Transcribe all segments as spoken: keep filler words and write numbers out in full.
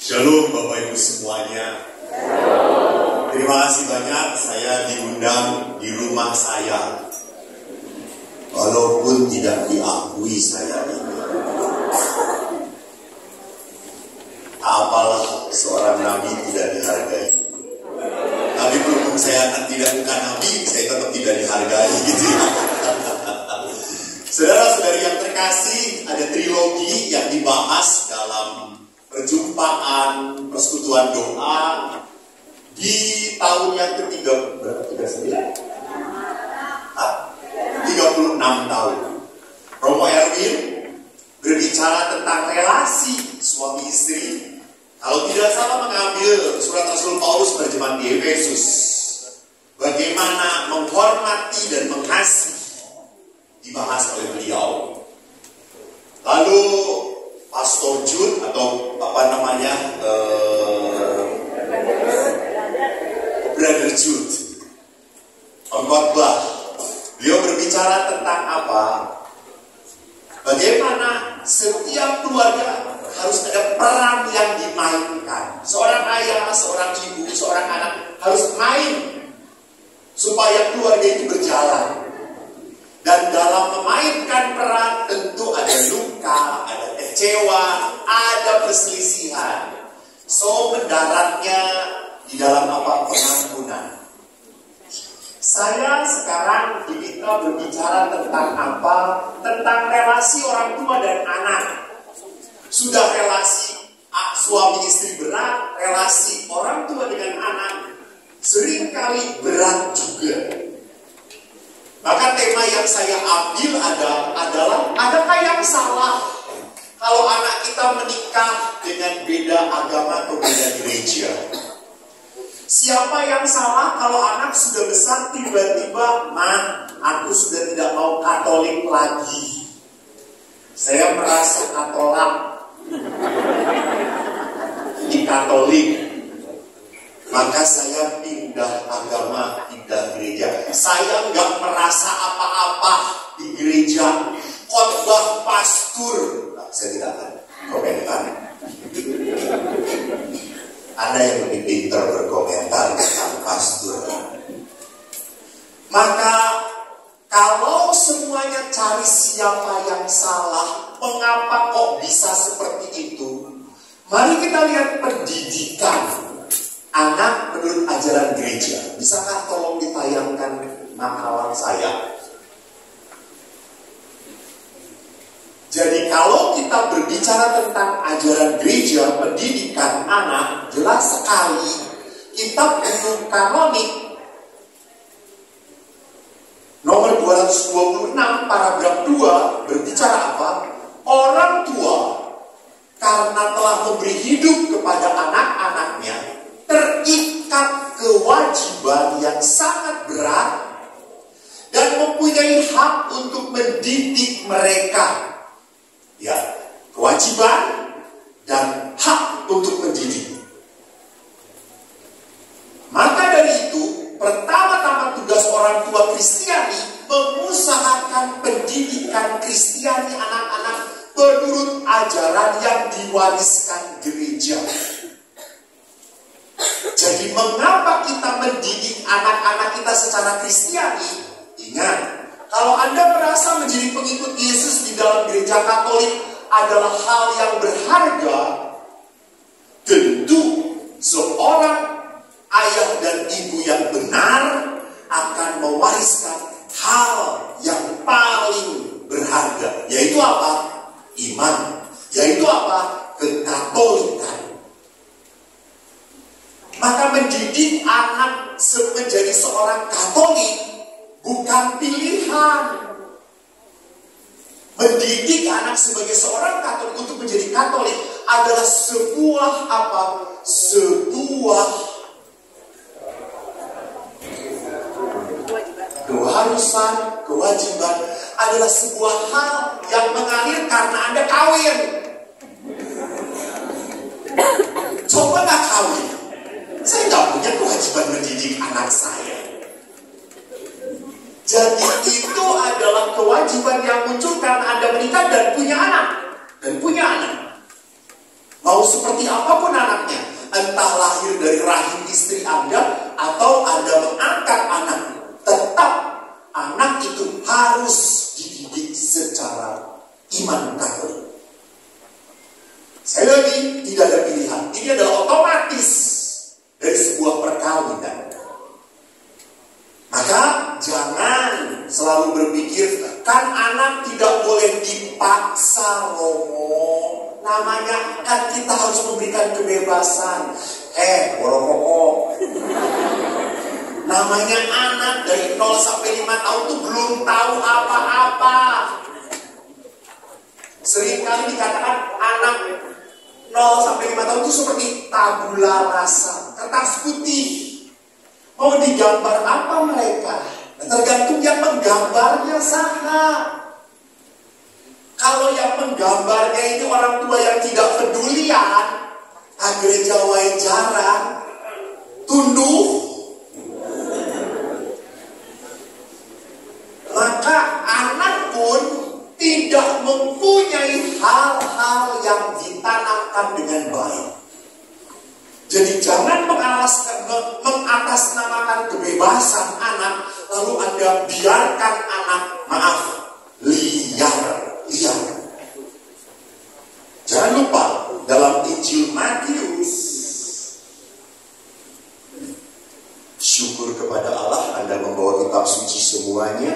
Shalom Bapak Ibu semuanya. Terima kasih banyak saya diundang di rumah saya. Walaupun tidak diakui saya ini. Apalah seorang nabi tidak dihargai. Tapi berhubung saya tidak bukan nabi, saya tetap tidak dihargai gitu ya. Saudara-saudari yang terkasih, ada trilogi yang dibahas dalam perjumpaan persekutuan doa di tahun yang ketiga berapa? tiga puluh sembilan? tiga puluh enam tahun. Romo Erwin berbicara tentang relasi suami istri. Kalau tidak salah mengambil surat Rasul Paulus terjemahan di Efesus. Bagaimana menghormati dan mengasihi dibahas oleh beliau. Lalu Pastor Jude atau apa namanya uh, Brother Jude pengkhotbah, beliau berbicara tentang apa? Bagaimana setiap keluarga harus ada peran yang dimainkan. Seorang ayah, seorang ibu, seorang anak harus main supaya keluarga itu berjalan. Dan dalam memainkan peran tentu ada luka, ada kecewa, ada perselisihan. So mendaratnya di dalam apa? Pengampunan. Saya sekarang diminta berbicara tentang apa? Tentang relasi orang tua dan anak. Sudah relasi suami istri berat, relasi orang tua dengan anak seringkali berat juga. Maka tema yang saya ambil ada, adalah adakah yang salah kalau anak kita menikah dengan beda agama atau beda gereja? Siapa yang salah kalau anak sudah besar tiba-tiba, "Ma, aku sudah tidak mau Katolik lagi. Saya merasa Katolik di Katolik. Maka saya pindah agama, pindah gereja. Saya nggak merasa apa-apa di gereja. Khotbah pastor." Nah, saya tidak akan komentar. Ada yang lebih pintar berkomentar tentang pastor. Maka kalau semuanya cari siapa yang salah, mengapa kok bisa seperti itu? Mari kita lihat pendidikan anak menurut ajaran gereja. Bisakah tolong ditayangkan makalah saya? Jadi kalau kita berbicara tentang ajaran gereja, pendidikan anak, jelas sekali kitab Hukum Kanonik nomor dua ratus dua puluh enam paragraf dua berbicara apa? Orang tua karena telah memberi hidup kepada anak-anaknya terikat kewajiban yang sangat berat dan mempunyai hak untuk mendidik mereka. Ya, kewajiban dan hak untuk mendidik. Maka dari itu, pertama-tama tugas orang tua Kristiani mengusahakan pendidikan Kristiani anak-anak menurut ajaran yang diwariskan gereja. Jadi mengapa kita mendidik anak-anak kita secara Kristiani? Ingat, kalau Anda merasa menjadi pengikut Yesus di dalam gereja Katolik adalah hal yang berharga, tentu seorang ayah dan ibu yang benar akan mewariskan hal yang paling berharga, yaitu apa? Iman. Yaitu apa? Kekatolikan. Maka mendidik anak menjadi seorang Katolik bukan pilihan. Mendidik anak sebagai seorang Katolik untuk menjadi Katolik adalah sebuah apa? Sebuah keharusan, kewajiban, adalah sebuah hal yang mengalir karena Anda kawin. Coba nggak kawin, saya nggak punya kewajiban mendidik anak saya. Jadi itu adalah kewajiban yang muncul karena Anda menikah dan punya anak. Dan punya anak. Mau seperti apapun anak lahir dari rahim istri Anda atau Anda mengangkat anak, tetap anak itu harus dididik secara iman Katolik. Sekali lagi, tidak ada pilihan. Ini adalah otomatis dari sebuah perkawinan. Maka jangan selalu berpikir, kan anak tidak boleh dipaksa, Romo. Namanya kan kita harus memberikan kebebasan. Eh, Romo. Namanya anak dari nol sampai lima tahun itu belum tahu apa-apa. Seringkali dikatakan anak nol sampai lima tahun itu seperti tabula rasa, kertas putih. Mau digambar apa mereka? Tergantung yang menggambarnya sana. Kalau yang menggambarnya ini orang tua yang tidak pedulian, gereja wae jarang, tunduk, maka anak pun tidak mempunyai hal-hal yang ditanamkan dengan baik. Jadi jangan mengalaskan, mengatasnamakan kebebasan anak, lalu Anda biarkan anak, maaf, liar, liar. Jangan lupa, dalam Injil Matius, syukur kepada Allah Anda membawa kitab suci semuanya.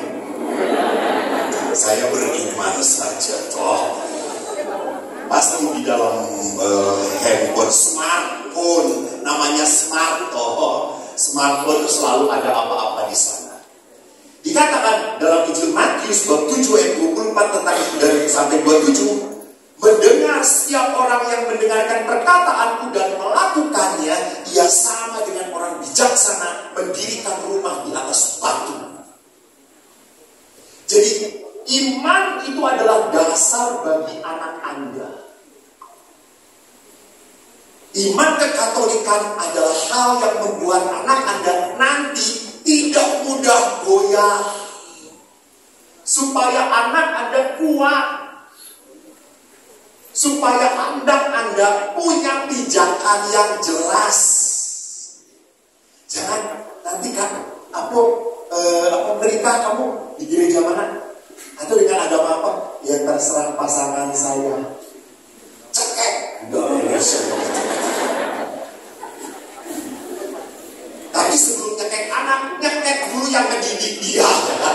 Saya beriman saja, toh. Pasti di dalam uh, handphone, smartphone, namanya smart, toh. Smartphone itu selalu ada apa-apa di sana. Dikatakan dalam Injil Matius bab tujuh ayat dua puluh empat tentang dari sampai dua puluh tujuh, mendengar setiap orang yang mendengarkan perkataanku dan melakukannya, ia sama dengan orang bijaksana mendirikan rumah di atas batu. Jadi iman itu adalah dasar bagi anak Anda. Iman kekatolikan adalah hal yang membuat anak Anda nanti tidak mudah goyah. Supaya anak Anda kuat. Supaya anak Anda punya pijakan yang jelas. Jangan nanti kan, apa, eh, apa menikah kamu di gereja mana? Atau dengan agama apa? Ya terserah pasangan saya. Cekek. Tapi sebelum cekek anak, nyekek dulu yang mendidik dia.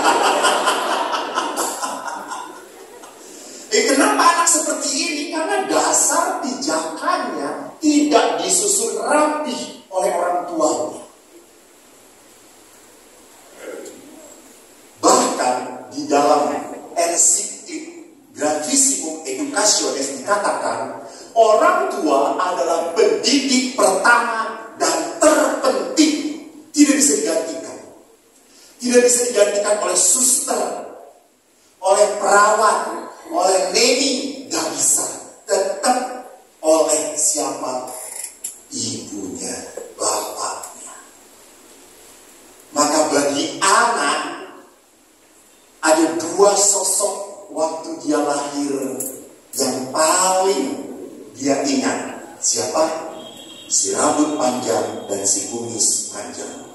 Eh, kenapa anak seperti ini? Karena dasar pijakannya tidak disusun rapi oleh orang tuanya. Bahkan di dalam ensiklik Gravissimo Educationis dikatakan, orang tua adalah pendidik pertama dan terpenting. Tidak bisa digantikan. Tidak bisa digantikan oleh suster, oleh perawat, oleh neni, gak bisa. Tetap oleh siapa? Ibunya, bapaknya. Maka bagi anak ada dua sosok waktu dia lahir yang paling dia ingat. Siapa? Si rambut panjang dan si kumis panjang.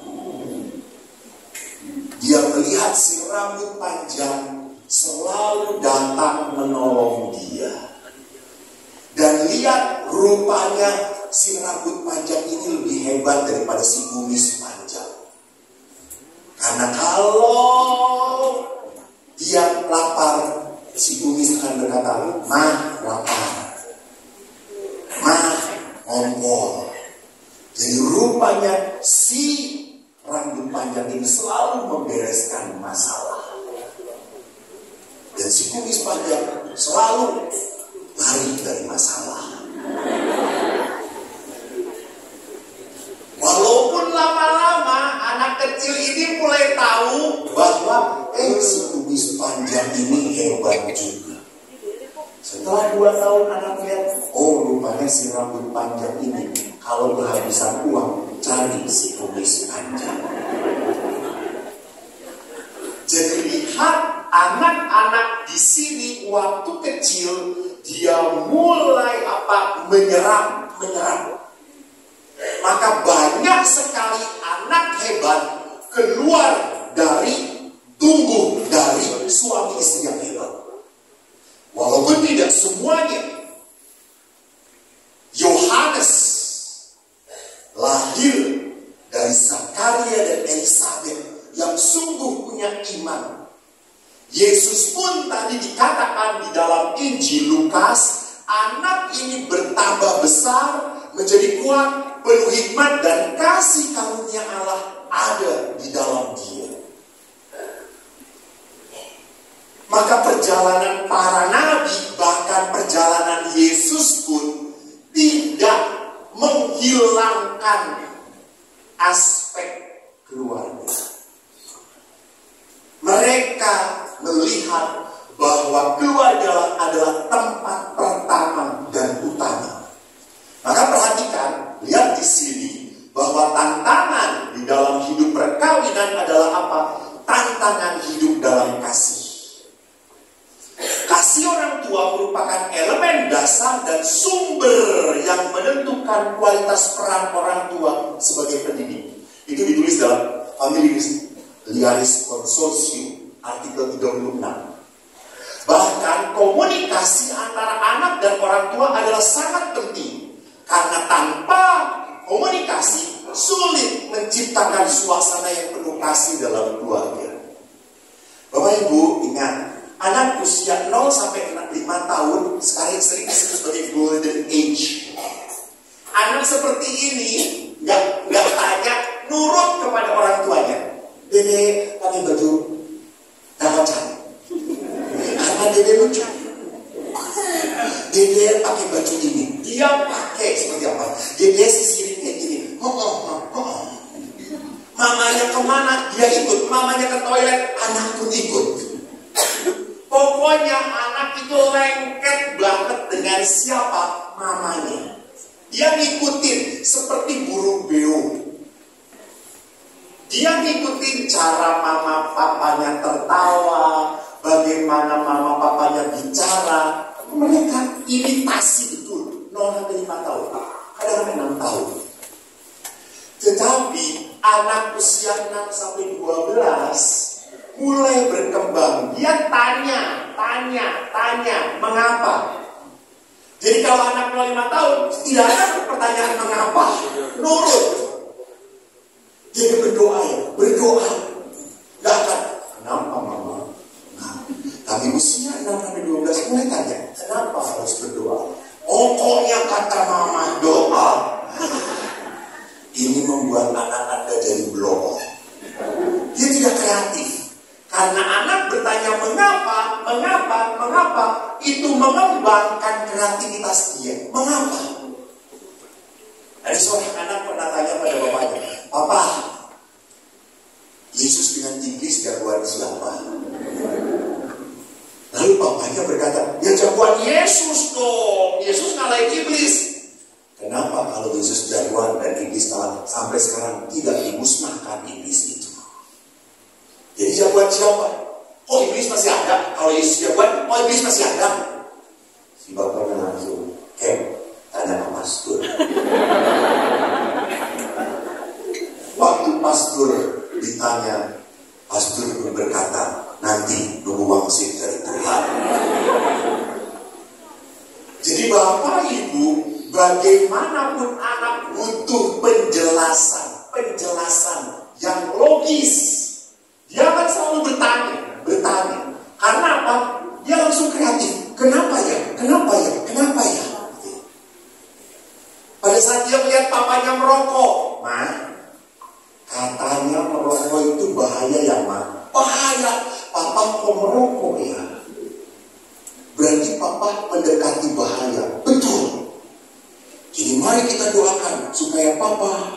Dia melihat si rambut panjang selalu datang menolong dia. Dan lihat rupanya si rambut panjang ini lebih hebat daripada si kumis panjang. Karena kalau dia lapar, si kumis akan berkata, "Mah, lapar. Mah, ngompol." Jadi rupanya si rambut panjang ini selalu membereskan masalah. Dan si kumis panjang selalu lari dari masalah. Walaupun lama-lama anak kecil ini mulai tahu bahwa eh si kumis panjang ini hebat juga. Setelah dua tahun anak lihat, oh rupanya si rambut panjang ini kalau kehabisan uang cari si kumis panjang. Jadi lihat anak-anak di sini waktu kecil dia mulai apa menyerap menyerap. Maka hebat keluar dari, tumbuh dari suami istri yang hebat. Walaupun tidak semuanya. Yohanes lahir dari Zakaria dan Elisabet yang sungguh punya iman. Yesus pun tadi dikatakan di dalam Injil Lukas, anak ini bertambah besar, menjadi kuat, penuh hikmat, dan kasih karunia Allah ada di dalam dia. Maka perjalanan para nabi, bahkan perjalanan Yesus pun tidak menghilangkan aspek keluarga. Mereka melihat bahwa keluarga adalah tempat pertama dan utama. Maka perhatikan, lihat di sini bahwa tantangan di dalam hidup perkawinan adalah apa? Tantangan hidup dalam kasih. Kasih orang tua merupakan elemen dasar dan sumber yang menentukan kualitas peran orang tua sebagai pendidik. Itu ditulis dalam Familiaris Liaris Consortium artikel tiga puluh enam. Bahkan komunikasi antara anak dan orang tua adalah sangat penting, karena tanpa komunikasi sulit menciptakan suasana yang penuh kasih dalam keluarga. Bapak Ibu ingat, anak usia nol sampai lima tahun sekarang sering disebut sebagai golden age. Anak seperti ini nggak nggak tanya, nurut kepada orang tuanya. Dede pakai baju dapat, karena Dede lucu. Dede pakai baju ini, dia pakai seperti apa? Dede sisirin kayak gini. Oh, oh, oh, oh. Mamanya kemana? Dia ikut. Mamanya ke toilet, anak pun ikut. Pokoknya anak itu lengket banget dengan siapa? Mamanya. Dia ngikutin seperti burung beo. Dia ngikutin cara mama papanya tertawa, bagaimana mama papanya bicara. Mereka imitasi betul. nol sampai lima tahun, kadang-kadang enam tahun. Tetapi anak usia enam sampai dua belas mulai berkembang. Dia tanya, tanya, tanya, mengapa? Jadi kalau anak lima tahun, tidak ada pertanyaan mengapa. Nurut. Jadi berdoa ya, berdoa. Gak akan, kenapa mama? Nah, tapi usia enam sampai dua belas mulai tanya, kenapa harus berdoa? Pokoknya kata mama doa. Ini membuat anak Anda jadi blok. Dia tidak kreatif. Karena anak bertanya mengapa, mengapa, mengapa, itu mengembangkan kreativitas dia. Mengapa? Ada seorang anak pernah tanya pada bapaknya, Papa, Yesus dengan iblis jagoan siapa? Lalu bapaknya berkata, ya jagoan Yesus dong. Yesus ngalahin iblis. Kenapa kalau Yesus jagoan dan iblis kalah sampai sekarang tidak dimusnahkan iblis itu? Jadi jagoan siapa? Oh iblis masih ada. Kalau Yesus jagoan, oh iblis masih ada. Si bapaknya langsung, Kem, tanya ke pastor. Waktu pastor ditanya, pastor berkata, nanti nunggu wangsit dari Tuhan. Jadi Bapak Ibu, bagaimanapun anak butuh penjelasan, penjelasan yang logis. Dia akan selalu bertanya, bertanya. Karena apa? Dia langsung kreatif. Kenapa ya? Kenapa ya? Kenapa ya? Pada saat dia melihat papanya merokok, Ma, katanya merokok itu bahaya ya, Ma. Bahaya. Papa kok merokok ya? Berarti papa mendekati bahaya. Betul. Jadi mari kita doakan supaya papa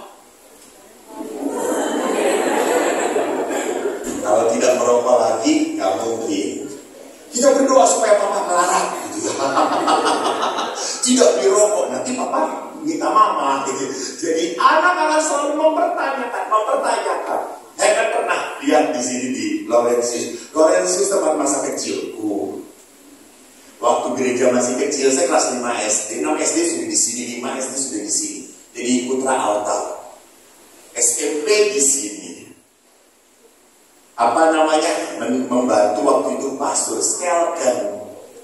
kalau tidak merokok lagi, nggak mungkin. Kita berdoa supaya papa melarang, gitu ya. Tidak dirokok, nanti papa minta mama, gitu. Jadi anak akan selalu mempertanyakan, mempertanyakan. Saya kan pernah lihat di sini di Laurentius. Laurentius tempat masa kecilku. Waktu gereja masih kecil, saya kelas lima S D, enam S D sudah di sini, lima S D sudah di sini. Jadi Putra Alta. S M P di sini. apa namanya, membantu waktu itu Pastor Skelton.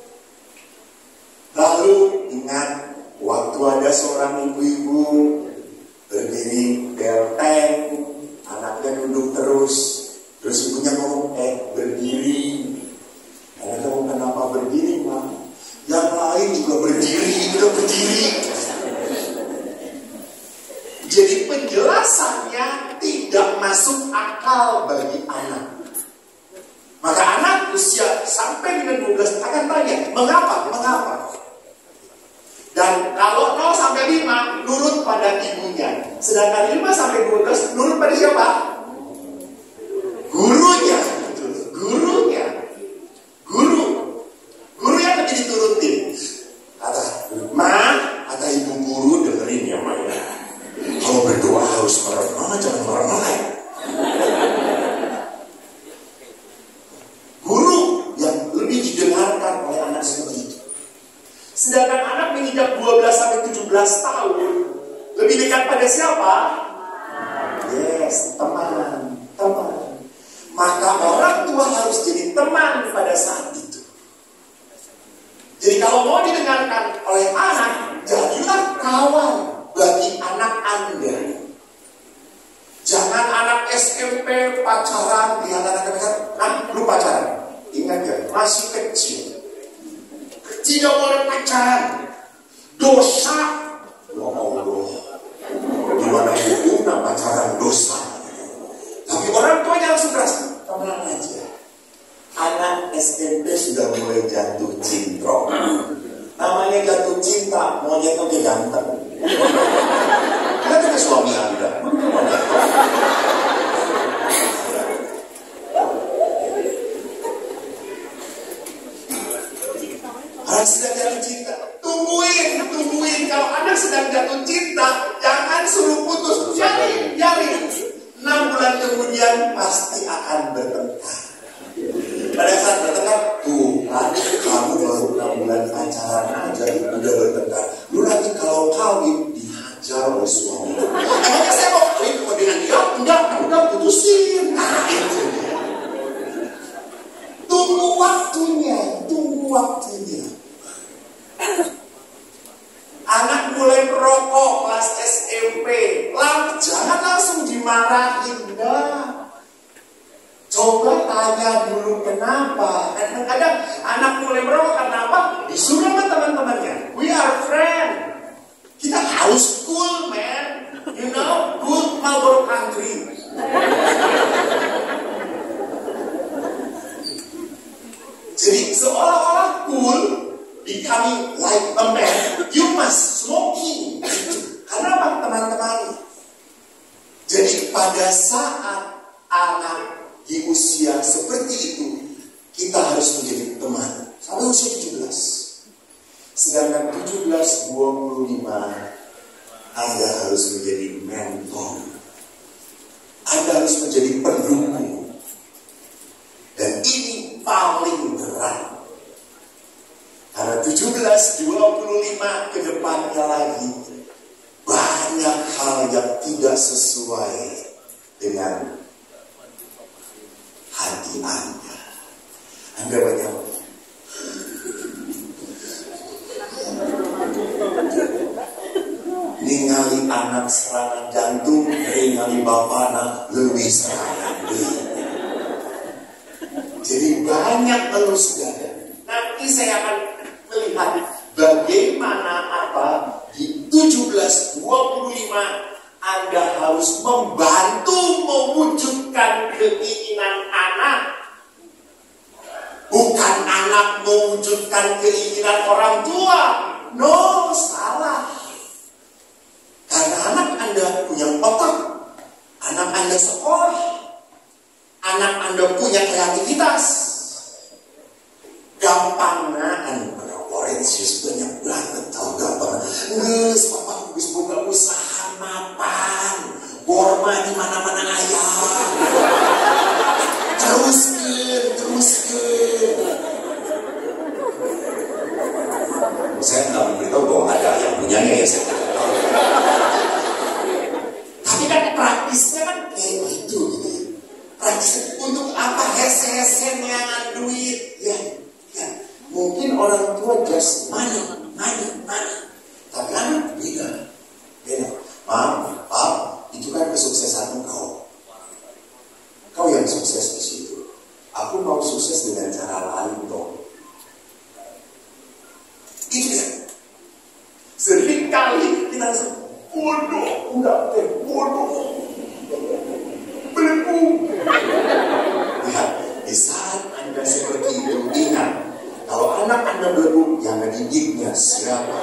Lalu ingat waktu ada seorang ibu-ibu berdiri belteng, anaknya duduk terus, terus ibunya ngomong, eh berdiri. Anaknya ngomong, kenapa berdiri, Mak? Yang lain juga berdiri, udah berdiri. Jadi penjelasannya tidak masuk akal bagi anak. Maka anak usia sampai dengan dua belas akan tanya, mengapa? Mengapa? Dan kalau nol sampai lima nurut pada ibunya. Sedangkan lima sampai dua belas nurut pada siapa? Gurunya. Gurunya. Guru. Guru yang lebih diturutin. Kata, Ma, kata ibu guru dengerin ya, Ma. Kalau berdoa harus meremah, jangan meremah ya. Guru yang lebih didengarkan oleh anak seperti itu. Sedangkan anak menginjak dua belas sampai tujuh belas tahun lebih dekat pada siapa? Yes, teman, teman. Maka orang tua harus jadi teman pada saat itu. Jadi kalau mau didengarkan oleh anak, jadilah kawan bagi anak Anda. Jangan anak S M P pacaran, lihat anak-anak, ah, lu pacaran. Ingat ya, masih kecil. Tidak boleh pacaran. Dosa. Ya Allah. Gimana hukumnya pacaran dosa? Tapi orang tuanya langsung keras. Tenang aja. Anak S M P sudah mulai jatuh cinta. Namanya jatuh cinta, maunya itu ganteng. Kita punya suami Anda. Anak sedang jatuh cinta, tungguin, tungguin. Kalau anak sedang jatuh cinta, jangan suruh putus, yarin, yarin. Enam bulan kemudian pasti akan bertengkar. Pada saat bertengkar, tuh, nanti kamu baru enam bulan pacaran aja, udah bertengkar. Lu nanti kalau kawin dihajar oleh suami. Emangnya saya mau kawin dengan dia? Enggak, udah putusin. Nah, itu dia. Tunggu waktunya, tunggu waktunya. Anak mulai merokok kelas S M P, lang, jangan langsung dimarahin, enggak. Coba tanya dulu kenapa. Kadang-kadang anak mulai merokok karena apa? Disuruh sama teman-temannya. We are friend. Kita harus cool, man. You know, cool Marlboro country. Jadi seolah-olah cool, becoming like a man, you must smoking. Karena apa, teman-teman? Jadi pada saat anak di usia seperti itu, kita harus menjadi teman sampai usia tujuh belas. Sedangkan tujuh belas dua puluh lima, Anda harus menjadi mentor. Anda harus menjadi pendukung. Dan ini paling berat. Karena tujuh belas dua puluh lima ke depannya lagi banyak hal yang tidak sesuai dengan hati Anda. Anda banyak ningali anak serangan jantung, ningali bapak anak lebih serangan jantung. Jadi banyak terus dada. Nanti saya akan melihat bagaimana apa di tujuh belas dua puluh lima Anda harus membantu mewujudkan keinginan anak. Bukan anak mewujudkan keinginan orang tua. No, salah. Karena anak Anda punya otak. Anak Anda sekolah. Anak Anda punya kreativitas. Gampangnya anak oranges banyak banget. Tahu gampang. Nges, papa habis buka usaha mapan. Borma di mana-mana ayam. Teruskan, teruskan. Saya nggak memberitahu bahwa ada yang punyanya ya, saya tidak tahu. Tapi kan praktisnya kan kayak gitu, gitu. Praktis untuk apa? tua just money, money, money. Tapi anak beda, beda. Mam, pap, itu kan kesuksesan kau. Kau yang sukses di situ. Aku mau sukses dengan cara lain dong. Itu ya. Sering kali kita rasa bodoh, udah teh bodoh, belenggu. Lihat, di saat Anda seperti itu ingat, kalau anak Anda belenggu, yang ngedidiknya siapa?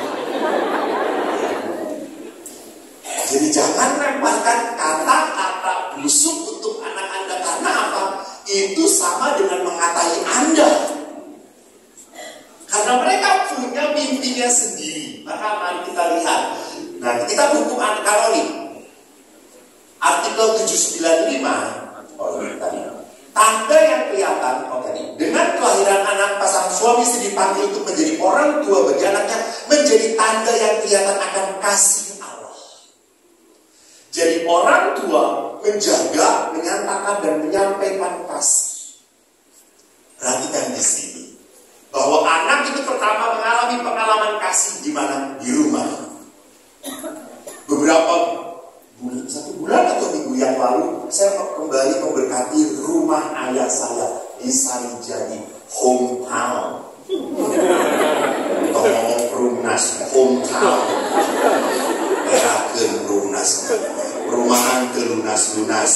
Jadi jangan lemparkan kata-kata busuk untuk anak Anda. Karena apa? Itu sama dengan mengatai Anda. Karena mereka punya mimpinya sendiri. Maka mari kita lihat. Nah, kita hukum kalau nih artikel tujuh sembilan lima. Oh, tadi. Tanda yang kelihatan, oh tadi, dengan kelahiran anak pasangan suami istri dipanggil untuk menjadi orang tua bagi anaknya, menjadi tanda yang kelihatan akan kasih Allah. Jadi orang tua menjaga, menyatakan dan menyampaikan kasih. Perhatikan di sini bahwa anak itu pertama mengalami pengalaman kasih di mana? Di rumah. Beberapa bulan, satu bulan atau minggu yang lalu saya kembali memberkati rumah ayah saya di Sarijadi, hometown. Atau ngomong perumnas, hometown. Erakeun rumnas, perumahan ke lunas-lunas.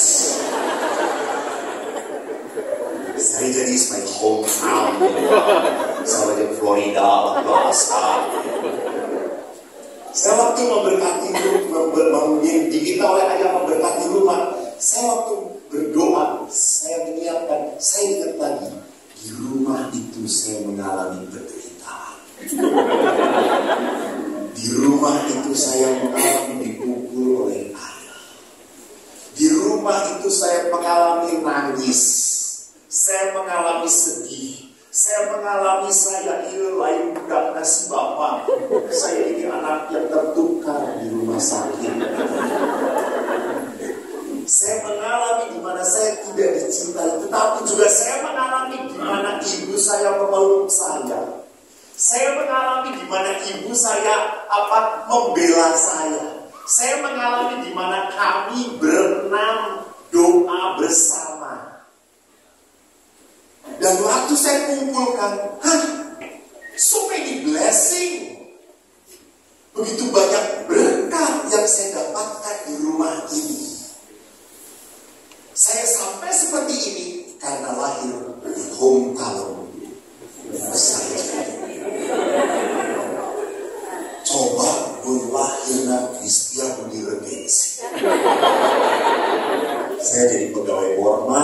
Sarijadi is my hometown. Sama di Florida, Alaska. Saya waktu memberkati rumah, diminta oleh ayah memberkati rumah. Saya waktu berdoa, saya menyiapkan, saya ingat lagi, di rumah itu saya mengalami penderitaan. Di rumah itu saya mengalami dipukul oleh ayah. Di rumah itu saya mengalami nangis. Saya mengalami sedih. Saya mengalami saya ini lain budak nasi bapak. Saya ini anak yang tertukar di rumah sakit. Saya mengalami di mana saya tidak dicintai, tetapi juga saya mengalami di mana ibu saya memeluk saya. Saya mengalami di mana ibu saya apa membela saya. Saya mengalami di mana kami berenam doa bersama. Dan waktu saya kumpulkan, hah, so many blessing. Begitu banyak berkat yang saya dapatkan di rumah ini. Saya sampai seperti ini karena lahir di hometown saya. Coba gue lahirnya di Setiabudi Regensi. Saya jadi pegawai Borma.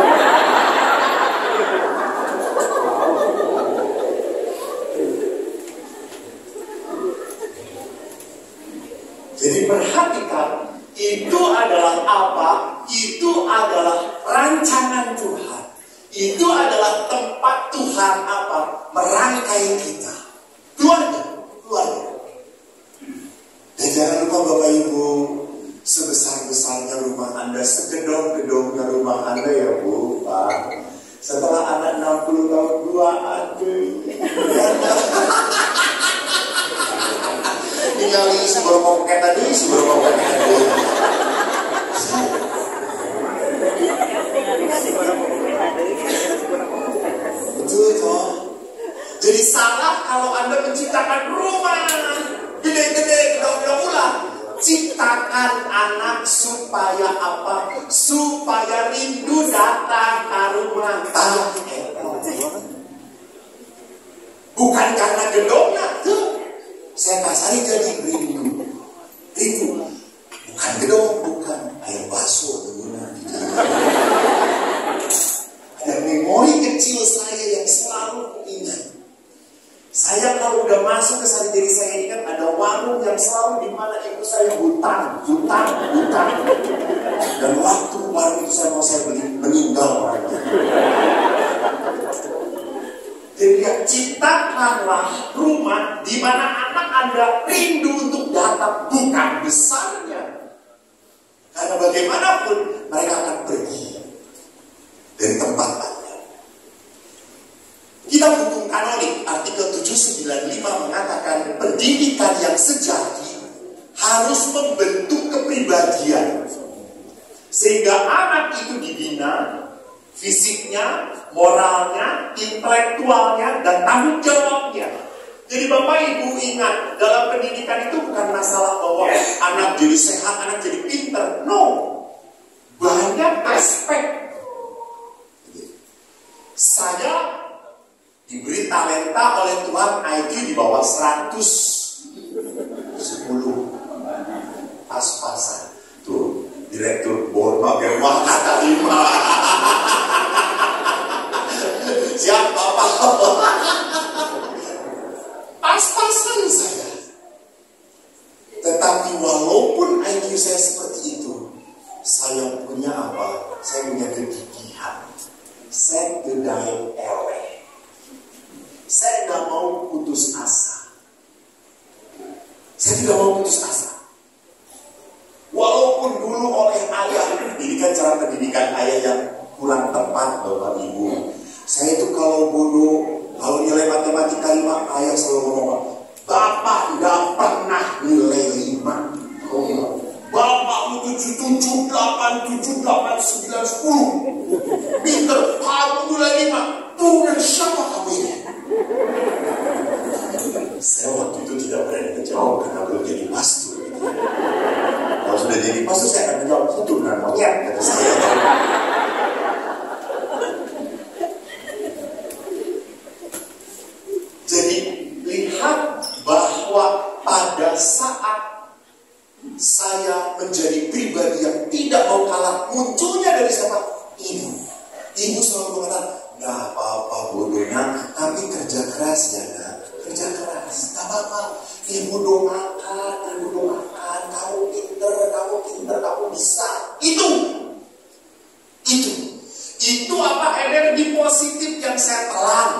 Jadi perhatikan, itu adalah apa? Itu adalah rancangan Tuhan. Itu adalah tempat Tuhan apa? Merangkai kita. Keluarga, keluarga. Dan jangan lupa Bapak Ibu, sebesar-besarnya rumah Anda, segedong-gedongnya rumah Anda ya Bu, Pak. Setelah anak enam puluh tahun dua, aduh. Tinggal di sebelum mau pakai tadi, sebelum mau pakai tadi. Betul toh. Jadi salah kalau Anda menciptakan rumah gede-gede, gedong-gedong ulah. Ciptakan anak supaya apa? Supaya rindu datang ke rumah. Bukan karena gedongnya tuh. Saya kasari jadi rindu. Rindu. Bukan gedong, bukan air baso. Ada memori kecil saya yang selalu ingat. Saya kalau udah masuk ke sana diri saya ingat ada warung yang selalu di mana ibu saya hutang, hutang, hutang. Dan waktu warung itu saya mau saya beli meninggal orangnya. Jadi ciptakanlah rumah di mana anak Anda rindu untuk datang, bukan besarnya. Karena bagaimanapun mereka akan pergi dari tempat Anda. Kitab Hukum Kanonik artikel tujuh sembilan lima mengatakan pendidikan yang sejati harus membentuk kepribadian, sehingga anak itu dibina fisiknya, moralnya, intelektualnya, dan tanggung jawabnya. Jadi Bapak Ibu ingat, dalam pendidikan itu bukan masalah bahwa anak jadi sehat, anak jadi pinter. No. Banyak aspek. Saya diberi talenta oleh Tuhan I Q di bawah seratus sepuluh. Pas-pasan. Tuh, Direktur Borma Gemah kata lima. Siapa Pak? Pas-pasan saya. Tetapi walaupun I Q saya seperti itu, saya punya apa? Saya punya kegigihan. Saya tidak eleh. Saya tidak mau putus asa. Saya tidak mau putus asa. Walaupun dulu oleh ayah, ini kan cara pendidikan ayah yang kurang tepat Bapak Ibu. Saya itu kalau bodoh, kalau nilai matematika lima, ayah selalu ngomong, Bapak nggak pernah nilai lima. Oh, Bapak tujuh tujuh delapan tujuh delapan sembilan sepuluh. Pinter, kamu nilai lima. Tuh dari siapa kamu ini? Saya waktu itu tidak berani menjawab karena belum jadi pastor. Kalau sudah jadi pastor saya akan menjawab, saya turunan monyet, kata saya. Jadi lihat bahwa pada saat saya menjadi pribadi yang tidak mau kalah, munculnya dari siapa? Ibu. Ibu selalu mengatakan, nggak apa-apa bodohnya, tapi kerja keras ya nak. Kerja keras, nggak apa-apa. Ibu doakan, ibu doakan, kamu pinter, kamu pinter, kamu bisa. Itu, itu, itu apa energi positif yang saya telan.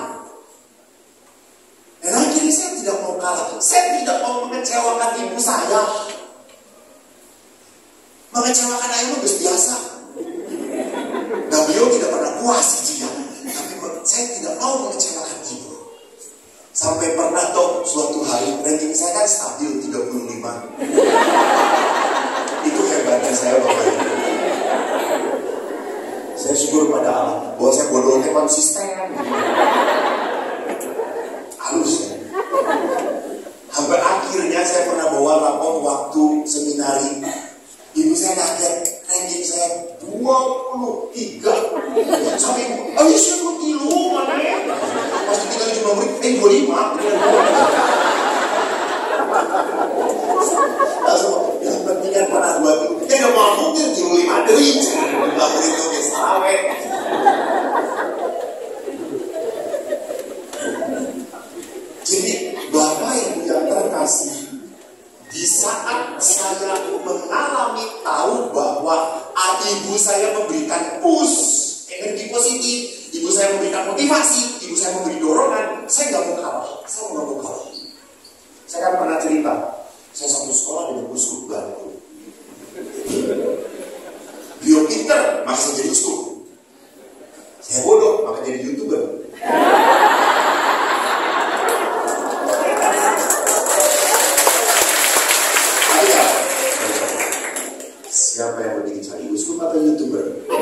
Dan akhirnya saya tidak mau kalah. Saya tidak mau mengecewakan ibu saya. Mengecewakan ayah itu biasa. Nah beliau tidak pernah puas dia. Tapi saya tidak mau mengecewakan ibu. Sampai pernah toh suatu hari ranking saya kan stabil tiga puluh lima. Itu hebatnya saya Bapak Ibu. Saya syukur pada Allah bahwa saya bodohnya konsisten. Halus ya. Sampai akhirnya saya pernah bawa rapor waktu seminari. Ibu saya kaget, ranking saya dua puluh tiga. Sampai ibu, ayo siapa kilo mana ya? Pas kita cuma murid, eh dua puluh lima. Langsung, yang penting kan pernah dua puluh. Ya gak mau mungkin dua puluh lima dari. Gak murid itu ke sawit. Jadi, Bapak Ibu yang terkasih, di saat saya mengalami tahu bahwa ibu saya memberikan push, energi positif, ibu saya memberikan motivasi, ibu saya memberi dorongan, saya nggak mau kalah, saya nggak mau kalah. Saya kan pernah cerita, saya satu sekolah dengan uskup baru. Beliau pinter, maka saya jadi uskup. Saya bodoh, maka jadi YouTuber. Siapa yang lebih cari uskup atau YouTuber?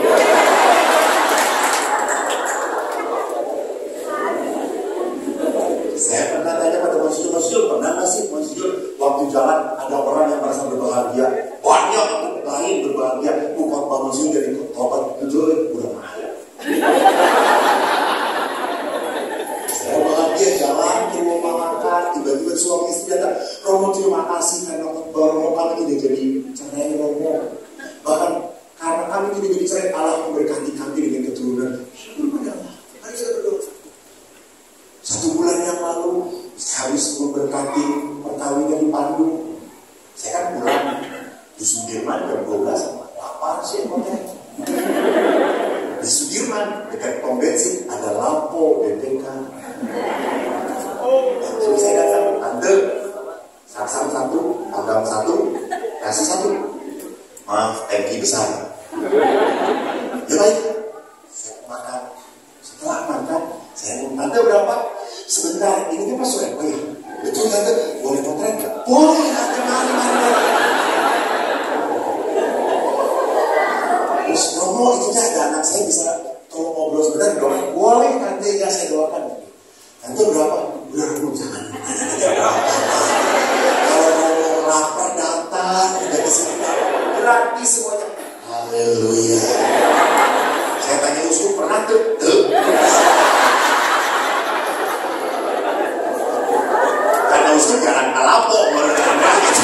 Saya pernah tanya pada Monsinyur, Monsinyur pernah nggak sih Monsinyur waktu jalan ada orang yang merasa berbahagia? Banyak untuk lain berbahagia. Bukan Pak Monsinyur jadi tobat itu udah ada. Saya bahagia jalan ke rumah makan, tiba-tiba suami istri datang, Romo terima kasih karena Romo kami tidak jadi cerai Romo. Bahkan karena kami tidak jadi cerai, Allah memberkati kami dengan keturunan. Syukur pada Allah. Mari kita berdoa. Satu bulan yang lalu saya habis memberkati perkawinan di Bandung. Saya kan pulang di Sudirman jam dua belas, lapar sih emangnya. Di Sudirman dekat pom bensin ada lampu B P K. Jadi saya datang, tante, saksam satu, agam satu, kasih satu. Maaf, tangki besar. Ya baik, saya makan. Setelah makan, saya mau tante berapa? tante, boleh potret nggak? Boleh, tante, mari, mari. Terus Romo itu ada anak saya bisa tolong ngobrol sebentar dong? Boleh tante, ya saya doakan. Tante berapa? Berapa? Jangan ada berapa. Kalau Romo lapar datang, tidak kesini. Gratis semuanya. Haleluya. Saya tanya usul pernah tuh? Tuh. Karena usul jangan kalapok menurut Anda gitu.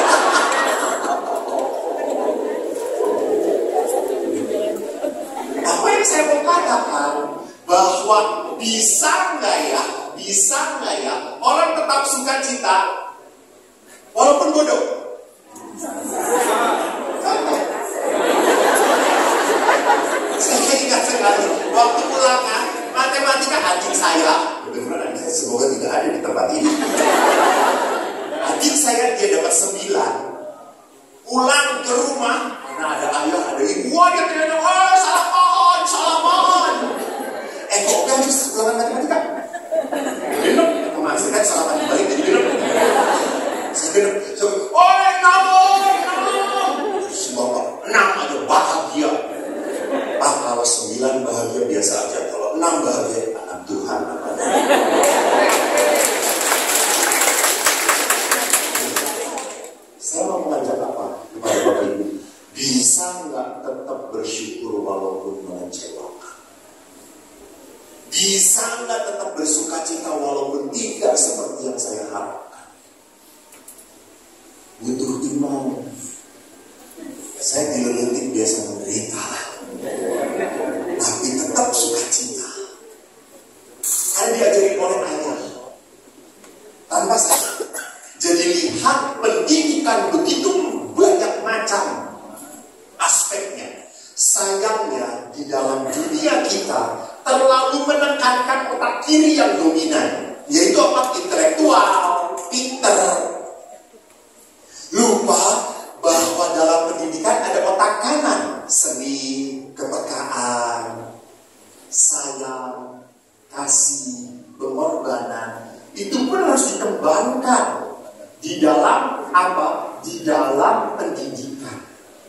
Apa yang saya mau katakan bahwa bisa nggak ya, bisa nggak ya orang tetap sukacita walaupun bodoh? Saya ingat sekali waktu ulangan matematika adik saya, benar-benar adik saya semoga tidak ada di tempat ini. Adik saya dia dapat sembilan, pulang ke rumah, karena ada ayah, ada ibu, wah dia tidak ada, oh salah pohon, salah pohon. Eh kok kan bisa ulangan matematika? Benar, kemarin kan salah balik balik jadi benar. Saya benar, oh enam, enam, semua enam aja bahagia. Ah, kalau sembilan bahagia biasa aja, kalau enam bahagia anak Tuhan namanya. Saya mau mengajak apa kepada Bapak Ibu? Bisa nggak tetap bersyukur walaupun mengecewakan? Bisa nggak tetap bersuka cita walaupun tidak seperti yang saya harapkan? Butuh iman. Saya dileletik biasa menderita, tapi tetap sukacita. Karena diajari oleh ayah. Tanpa saya. Jadi lihat pendidikan begitu banyak macam aspeknya. Sayangnya di dalam dunia kita terlalu menekankan otak kiri yang dominan, yaitu otak intelektual, pinter. Lupa bahwa dalam pendidikan ada otak kanan, seni, kepekaan, sayang, kasih, pengorbanan. Itu pun harus dikembangkan di dalam apa? Di dalam pendidikan.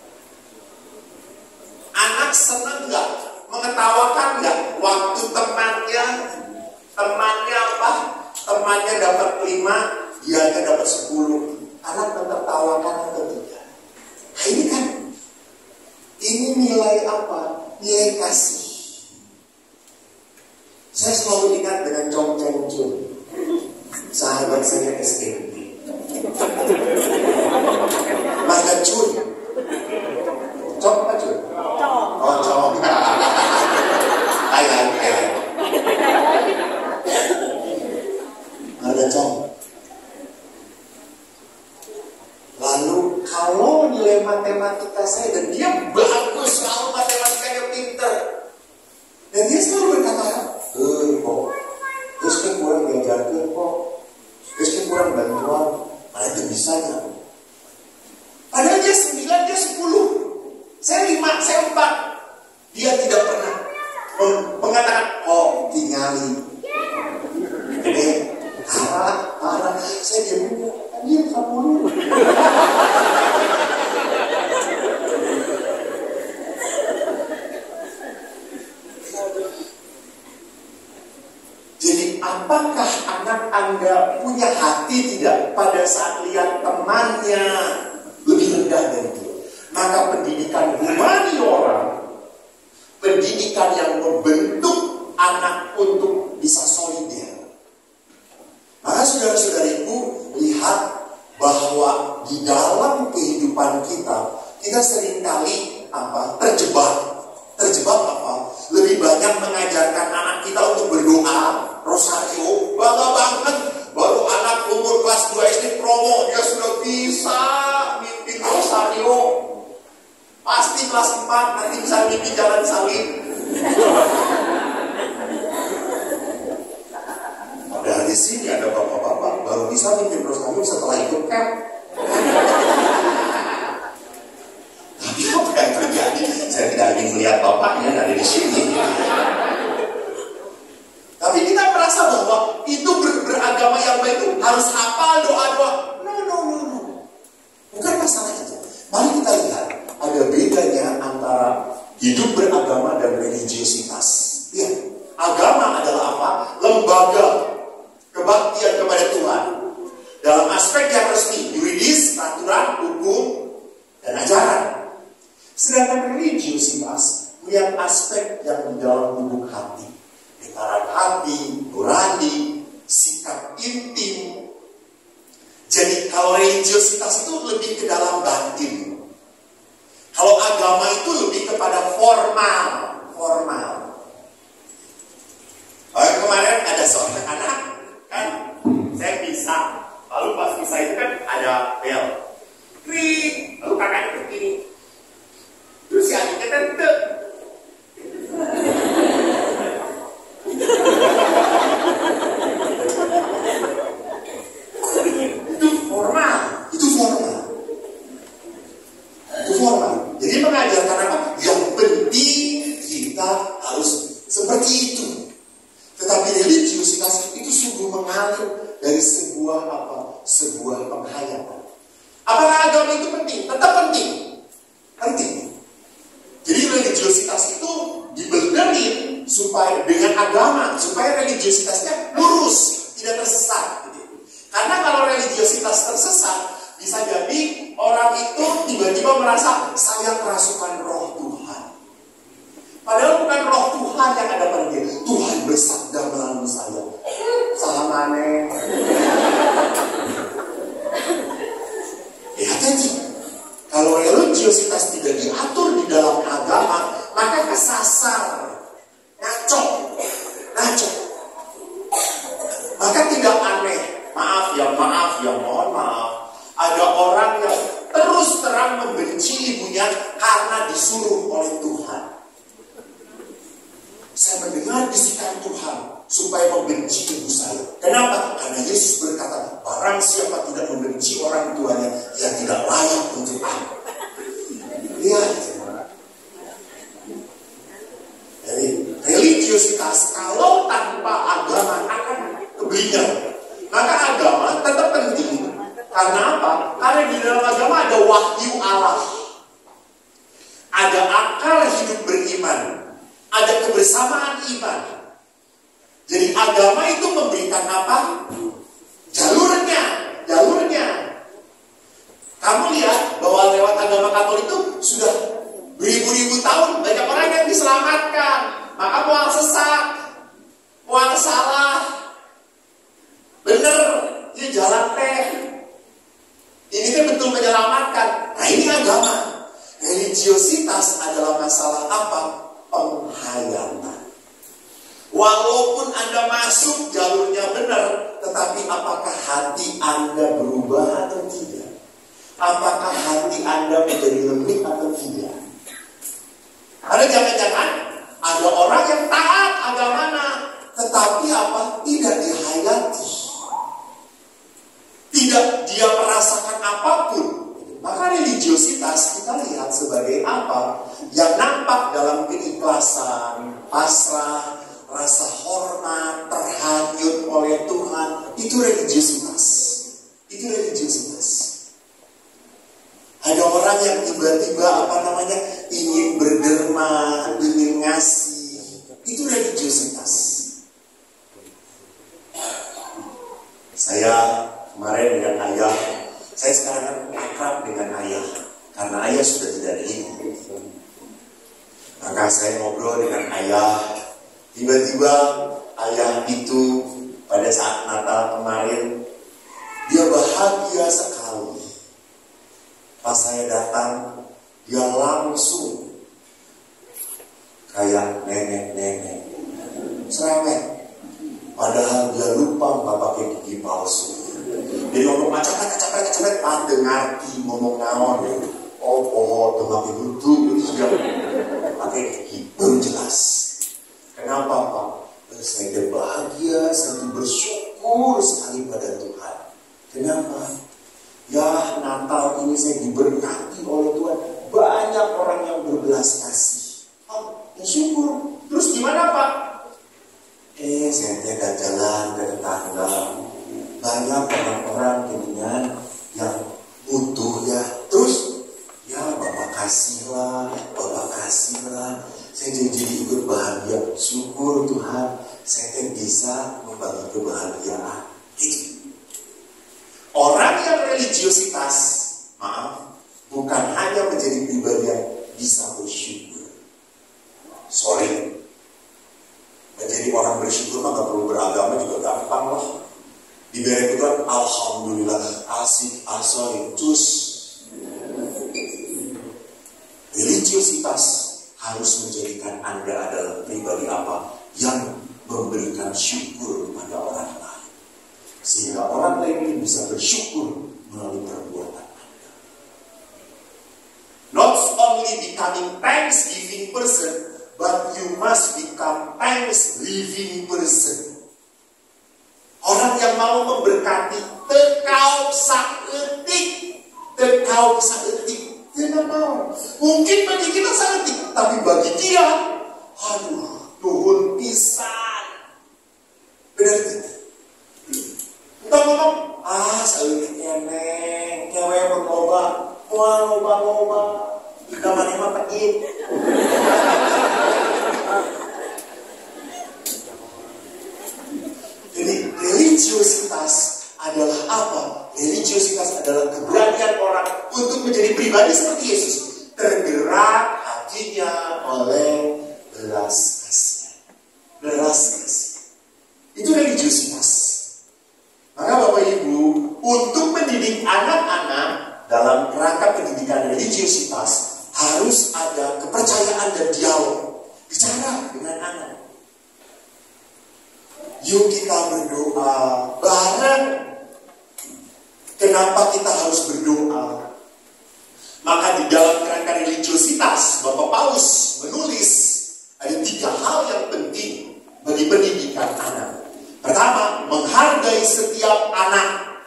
Anak senang nggak? Mengetawakan nggak? Waktu temannya, temannya apa? Temannya dapat lima, dia dapat sepuluh. Anak menertawakan atau tidak? Nah, ini kan, ini nilai apa? Nilai kasih. Saya selalu ingat dengan Chong Cheng Chun, sahabat saya S M P. Maka Chun, Chong apa Chun? Oh Chong. Hai hai hai. Ada Chong. Lalu kalau nilai matematika saya, dan dia bagus, kalau matematikanya pinter, dan dia selalu berkata, eh kok, terus kan kurang diajarkan kok, terus kan kurang bantuan, mana itu bisanya. Padahal dia sembilan, dia sepuluh, saya lima, saya empat. Dia tidak pernah mengatakan, oh tinggali. Eh, parah, parah, saya diam juga. Dia sepuluh. Jadi apakah anak Anda punya hati tidak pada saat lihat temannya lebih rendah dari dia? Maka pendidikan humaniora, pendidikan yang membentuk anak untuk bisa solider. Maka saudara-saudariku, lihat bahwa di dalam kehidupan kita, kita seringkali apa? Terjebak. Terjebak apa? Lebih banyak mengajarkan anak kita untuk berdoa, rosario, bangga banget. Baru anak umur kelas dua S D promo, dia sudah bisa mimpin rosario. Pasti kelas empat nanti bisa mimpin jalan salib. Padahal di sini ada bapak-bapak baru bisa mimpin rosario setelah ikut camp. Tapi apa yang terjadi? Saya tidak ingin melihat bapaknya dari di sini. Tapi kita merasa bahwa itu ber beragama yang baik itu harus apa? Hidup beragama dan religiositas. Ya, agama adalah apa? Lembaga kebaktian kepada Tuhan dalam aspek yang resmi, yuridis, peraturan, hukum, dan ajaran. Sedangkan religiositas melihat aspek yang di dalam lubuk hati, getaran hati, nurani, sikap intim. Jadi kalau religiositas itu lebih ke dalam batin. Kalau agama itu lebih kepada formal, formal. Oh, kemarin ada seorang anak, kan, saya bisa. Lalu pas bisa itu kan ada bel, krik, lalu kakaknya begini. Terus si adiknya tante. Itu formal, itu formal. Itu formal. Jadi mengajarkan apa? Yang penting kita harus seperti itu. Tetapi religiositas itu sungguh mengalir dari sebuah apa? Sebuah penghayatan. Apakah agama itu penting? Tetap penting. Penting. Jadi religiositas itu dibenerin supaya dengan agama, supaya religiositasnya lurus, tidak tersesat. Karena kalau religiositas tersesat, bisa jadi orang itu tiba-tiba merasa saya kerasukan roh Tuhan. Padahal bukan roh Tuhan yang ada pada dia. Tuhan bersabda melalui saya. Salah maneh. Ya jadi, kalau religiositas tidak diatur di dalam agama, maka kesasar, ngaco, ngaco. Maka tidak aneh. Maaf ya, maaf ya, mohon maaf. Ada orang yang terus terang membenci ibunya karena disuruh oleh Tuhan. Saya mendengar bisikan Tuhan supaya membenci ibu saya. Kenapa? Karena Yesus berkata, barang siapa tidak membenci orang tuanya, dia tidak layak untuk aku. Lihat. Jadi religiositas kalau tanpa agama akan keblingan. Maka agama tetap penting. Karena apa? Karena di dalam agama ada wahyu Allah. Ada akal hidup beriman. Ada kebersamaan iman. Jadi agama itu memberikan apa? Jalurnya. Jalurnya. Kamu lihat bahwa lewat agama Katolik itu sudah beribu-ribu tahun banyak orang yang diselamatkan. Maka mual sesat, mual salah, bener, dia jalan teh. Ini kan betul menyelamatkan. Nah ini agama. Religiositas adalah masalah apa? Penghayatan. Walaupun Anda masuk jalurnya benar, tetapi apakah hati Anda berubah atau tidak? Apakah hati Anda menjadi lembut atau tidak? Ada jangan-jangan ada orang yang taat agamanya, tetapi apa? Tidak dihayati. Tidak dia merasakan apapun. Maka religiositas kita lihat sebagai apa? Yang nampak dalam keikhlasan, pasrah, rasa hormat, terhanyut oleh Tuhan. Itu religiositas. Itu religiositas. Ada orang yang tiba-tiba apa namanya ingin berderma, ingin ngasih. Itu religiositas. Saya kemarin dengan ayah, saya sekarang akrab dengan ayah karena ayah sudah tidak ada ini. Maka saya ngobrol dengan ayah. Tiba-tiba ayah itu pada saat Natal kemarin dia bahagia sekali. Pas saya datang, dia langsung kayak nenek-nenek cerewet. Padahal dia lupa nggak pakai gigi palsu. Dia ngomong macam-macam-macam-macam, ada ngerti ngomong naon ya. Oh, oh, tengah begitu, itu sudah pakai gigi baru jelas. Kenapa Pak? Saya bahagia, saya bersyukur sekali pada Tuhan. Kenapa? Ya Natal ini saya diberkati oleh Tuhan. Banyak orang yang berbelas kasih. Oh, ya syukur. Terus gimana Pak? Eh, saya tidak jalan ke tetangga. Banyak orang-orang dengan yang butuh ya. Terus, ya Bapak kasihlah, Bapak kasih. kasih lah, saya jadi, jadi ikut bahagia. Syukur Tuhan, saya bisa membagi kebahagiaan. Gitu. Orang yang religiositas, maaf, bukan hanya menjadi pribadi yang bisa bersyukur. Sorry, menjadi orang bersyukur mah gak perlu beragama juga gampang lah. Diberi itu kan alhamdulillah, asik, asoy, cus. Religiositas harus menjadikan Anda adalah pribadi apa? Yang memberikan syukur kepada orang lain. Sehingga orang lain bisa bersyukur melalui perbuatan Anda. Not only becoming thanksgiving person, but you must become thanks living person. Orang yang mau memberkati tekau saeutik, tekau saeutik. Tidak mau. Mungkin bagi kita saeutik, tapi bagi dia, aduh, nuhun pisan. Benar tidak? Kita ngomong, ah saeutik eneng, kewe mun loba, moal loba-loba, kamane mah pegit. Jadi religiositas adalah apa? Religiositas adalah keberanian orang untuk menjadi pribadi seperti Yesus, tergerak hatinya oleh belas kasih. Belas kasih. Itu religiositas. Maka Bapak Ibu, untuk mendidik anak-anak dalam rangka pendidikan religiositas harus ada kepercayaan dan dialog. Bicara dengan anak. Yuk kita berdoa bareng. Kenapa kita harus berdoa? Maka di dalam kerangka religiositas, Bapak Paus menulis ada tiga hal yang penting bagi pendidikan anak. Pertama, menghargai setiap anak.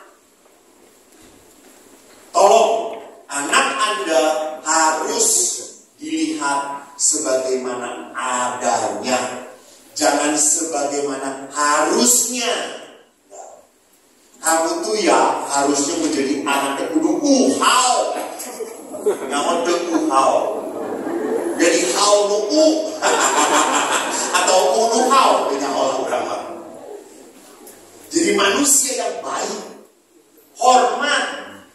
Tolong, anak Anda harus dilihat sebagaimana adanya. Jangan sebagaimana harusnya. Kamu tuh ya harusnya menjadi anak yang kudu uhau. Nyawa dek uhau. Jadi hau nu'u. Atau unu hau. Ini orang berapa. Jadi manusia yang baik. Hormat.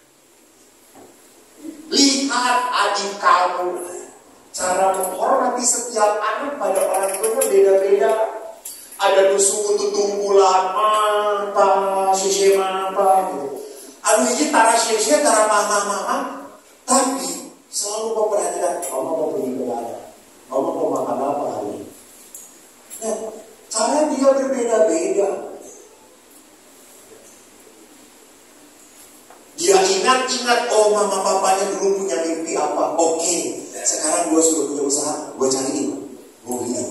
Lihat adik kamu. Cara menghormati setiap anak pada orang tuanya beda-beda. Ada nusu untuk tunggulan apa, sisi apa gitu. Aduh ini tara sisi, tara mama-mama. Tapi selalu memperhatikan, mama mau pergi ke mana? Mama mau makan apa hari ini? Nah, cara dia berbeda-beda. Dia ingat-ingat, oh mama papanya dulu punya mimpi apa. Oke, sekarang gue sudah punya usaha, gue cariin. Gue beliin.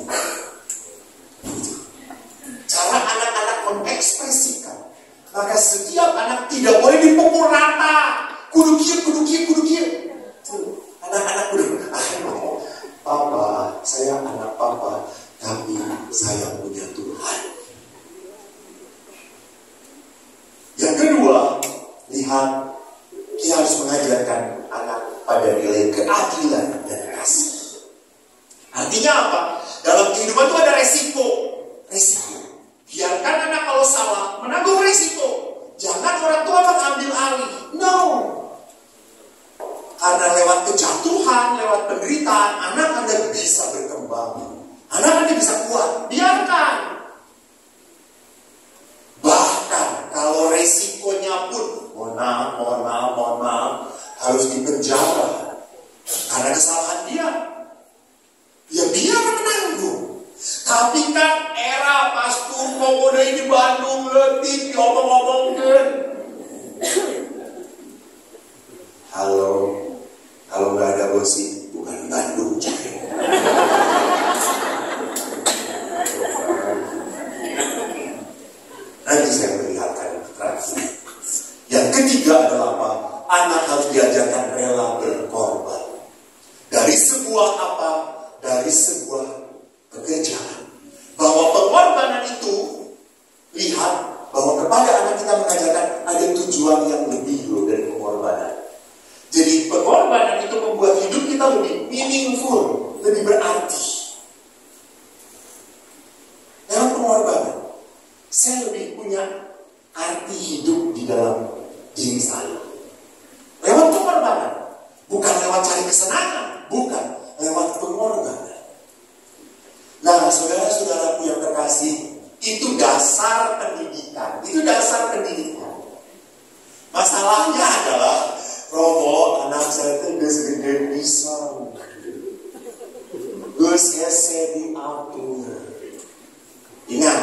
Cara anak-anak mengekspresikan. Maka setiap anak tidak boleh dipukul rata. Kudu kieu, kudu kieu, kudu kieu. Anak-anak kudu, ah, papa, saya anak papa, tapi saya punya Tuhan. Yang kedua, lihat, kita harus mengajarkan anak pada nilai keadilan dan kasih. Artinya apa? Dalam kehidupan itu ada resiko. Resiko. Biarkan anak kalau salah menanggung resiko. Jangan orang tua mengambil alih. No. Karena lewat kejatuhan, lewat penderitaan, anak Anda bisa berkembang. Anak Anda bisa kuat. Biarkan. Bahkan kalau resikonya pun, mohon maaf, mohon maaf, mohon maaf, harus dipenjara karena kesalahan dia. Ya biar menanggung. Tapi kan era pastor pemuda di Bandung letih ngomong-ngomongkan. Halo, kalau nggak ada gosip bukan Bandung. Nanti saya perlihatkan terakhir. Yang ketiga adalah apa? Anak harus diajarkan rela berkorban. Dari sebuah apa? Dari sebuah pekerjaan. Bahwa pengorbanan itu, lihat bahwa kepada anak kita mengajarkan ada tujuan yang lebih loh dari pengorbanan. Jadi pengorbanan itu membuat hidup kita lebih meaningful, lebih diri saya. Lewat pengorbanan. Bukan lewat cari kesenangan. Bukan. Lewat pengorbanan. Nah, saudara-saudaraku yang terkasih, itu dasar pendidikan. Itu dasar pendidikan. Masalahnya adalah, Romo, anak saya itu udah segede pisau. Gus hese diatur. Ingat,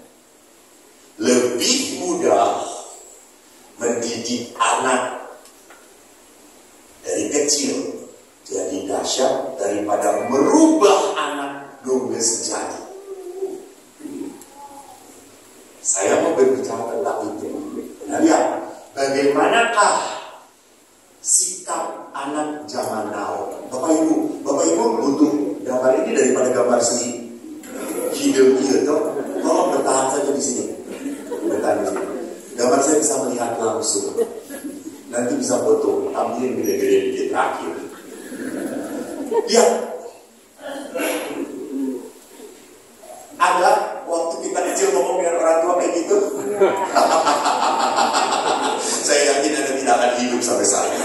lebih mudah mendidik anak dari kecil jadi dahsyat daripada merubah anak nungges jadi. Saya mau berbicara tentang itu. Nah, lihat, bagaimanakah sikap anak zaman now? Bapak Ibu, Bapak Ibu butuh gambar ini daripada gambar segi hidup gitu. Tolong bertahan saja di sini. Bertahan di sini. Gambar saya bisa melihat langsung. Nanti bisa foto, tampilin gede-gede di terakhir. Ya. Ada waktu kita kecil ngomong dengan orang tua kayak gitu. Saya yakin Anda tidak akan hidup sampai saat ini.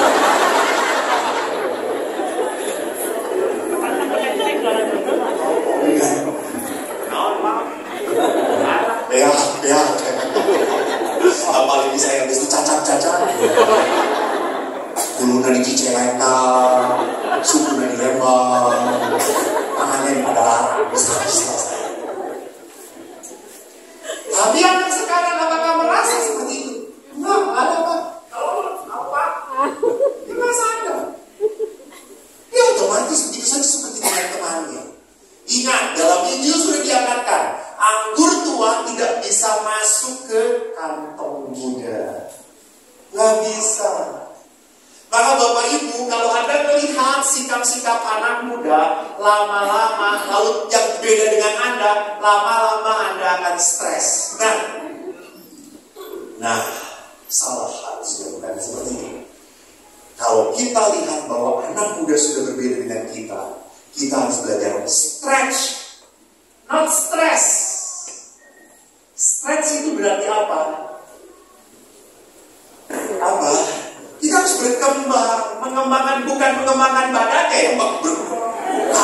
Ya, ya. Apalagi saya habis itu cacat-cacat. Kulunan ini celeta, sukunan ini lembang, tangannya ini pada larang, bisa-bisa saya. Tapi anak sekarang apakah merasa seperti itu? Enggak, ada Pak. Kalau apa? Dia merasa ada. Dia otomatis begitu saja seperti teman-temannya. Ingat, dalam Injil sudah diangkatkan, anggur tua tidak bisa masuk ke kantong muda. Nggak bisa. Maka Bapak Ibu, kalau Anda melihat sikap-sikap anak muda, lama-lama, lalu yang beda dengan Anda, lama-lama Anda akan stres. Nah, nah, salah harusnya bukan seperti ini. Kalau kita lihat bahwa anak muda sudah berbeda dengan kita, kita harus belajar stretch, not stress. Stretch itu berarti apa? Apa? Kita harus berkembang, mengembangkan, bukan mengembangkan badannya ya, berkembang.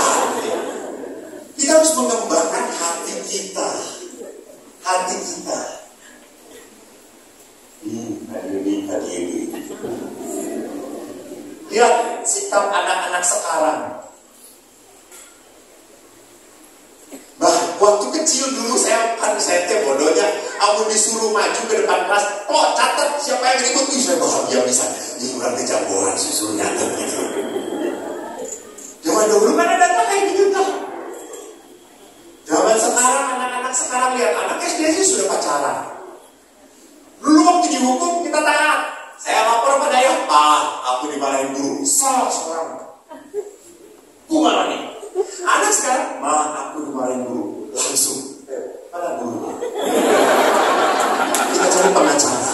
Kita harus mengembangkan hati kita, hati kita. Hmm, hadirin, hadirin. Lihat sikap anak-anak sekarang. Bah, waktu kecil dulu saya kan saya teh bodohnya, aku disuruh maju ke depan kelas, oh catat siapa yang ikut, ih saya bahagia bisa, ini kurang kejagoan susul nyatet gitu. Zaman dulu kan ada kayak gitu kan. Zaman sekarang anak-anak sekarang lihat anak S D sih sudah pacaran. Dulu waktu dihukum kita taat, saya lapor pada ayah, ah aku dimarahin guru, salah sekarang. Ku marah nih. Anak sekarang, ma aku dimarahin guru, langsung, eh, mana guru? Kita cari pengacara.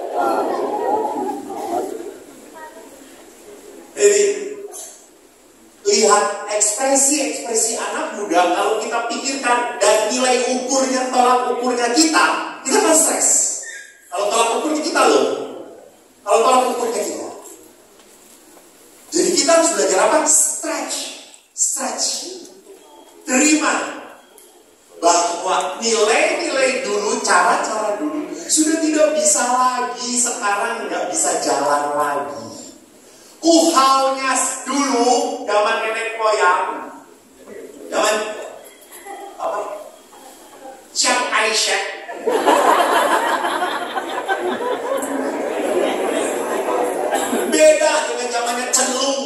Jadi lihat ekspresi-ekspresi anak muda, kalau kita pikirkan dan nilai ukurnya, tolak ukurnya kita, kita kan stres. Kalau tolak ukurnya kita loh, kalau tolak ukurnya kita. Jadi kita harus belajar apa? Stretch. Stretch. Terima bahwa nilai-nilai dulu, cara-cara dulu sudah tidak bisa lagi, sekarang nggak bisa jalan lagi. Uhalnya dulu zaman nenek moyang, zaman apa? Chiang Kai-shek. Beda dengan zamannya Cenlung.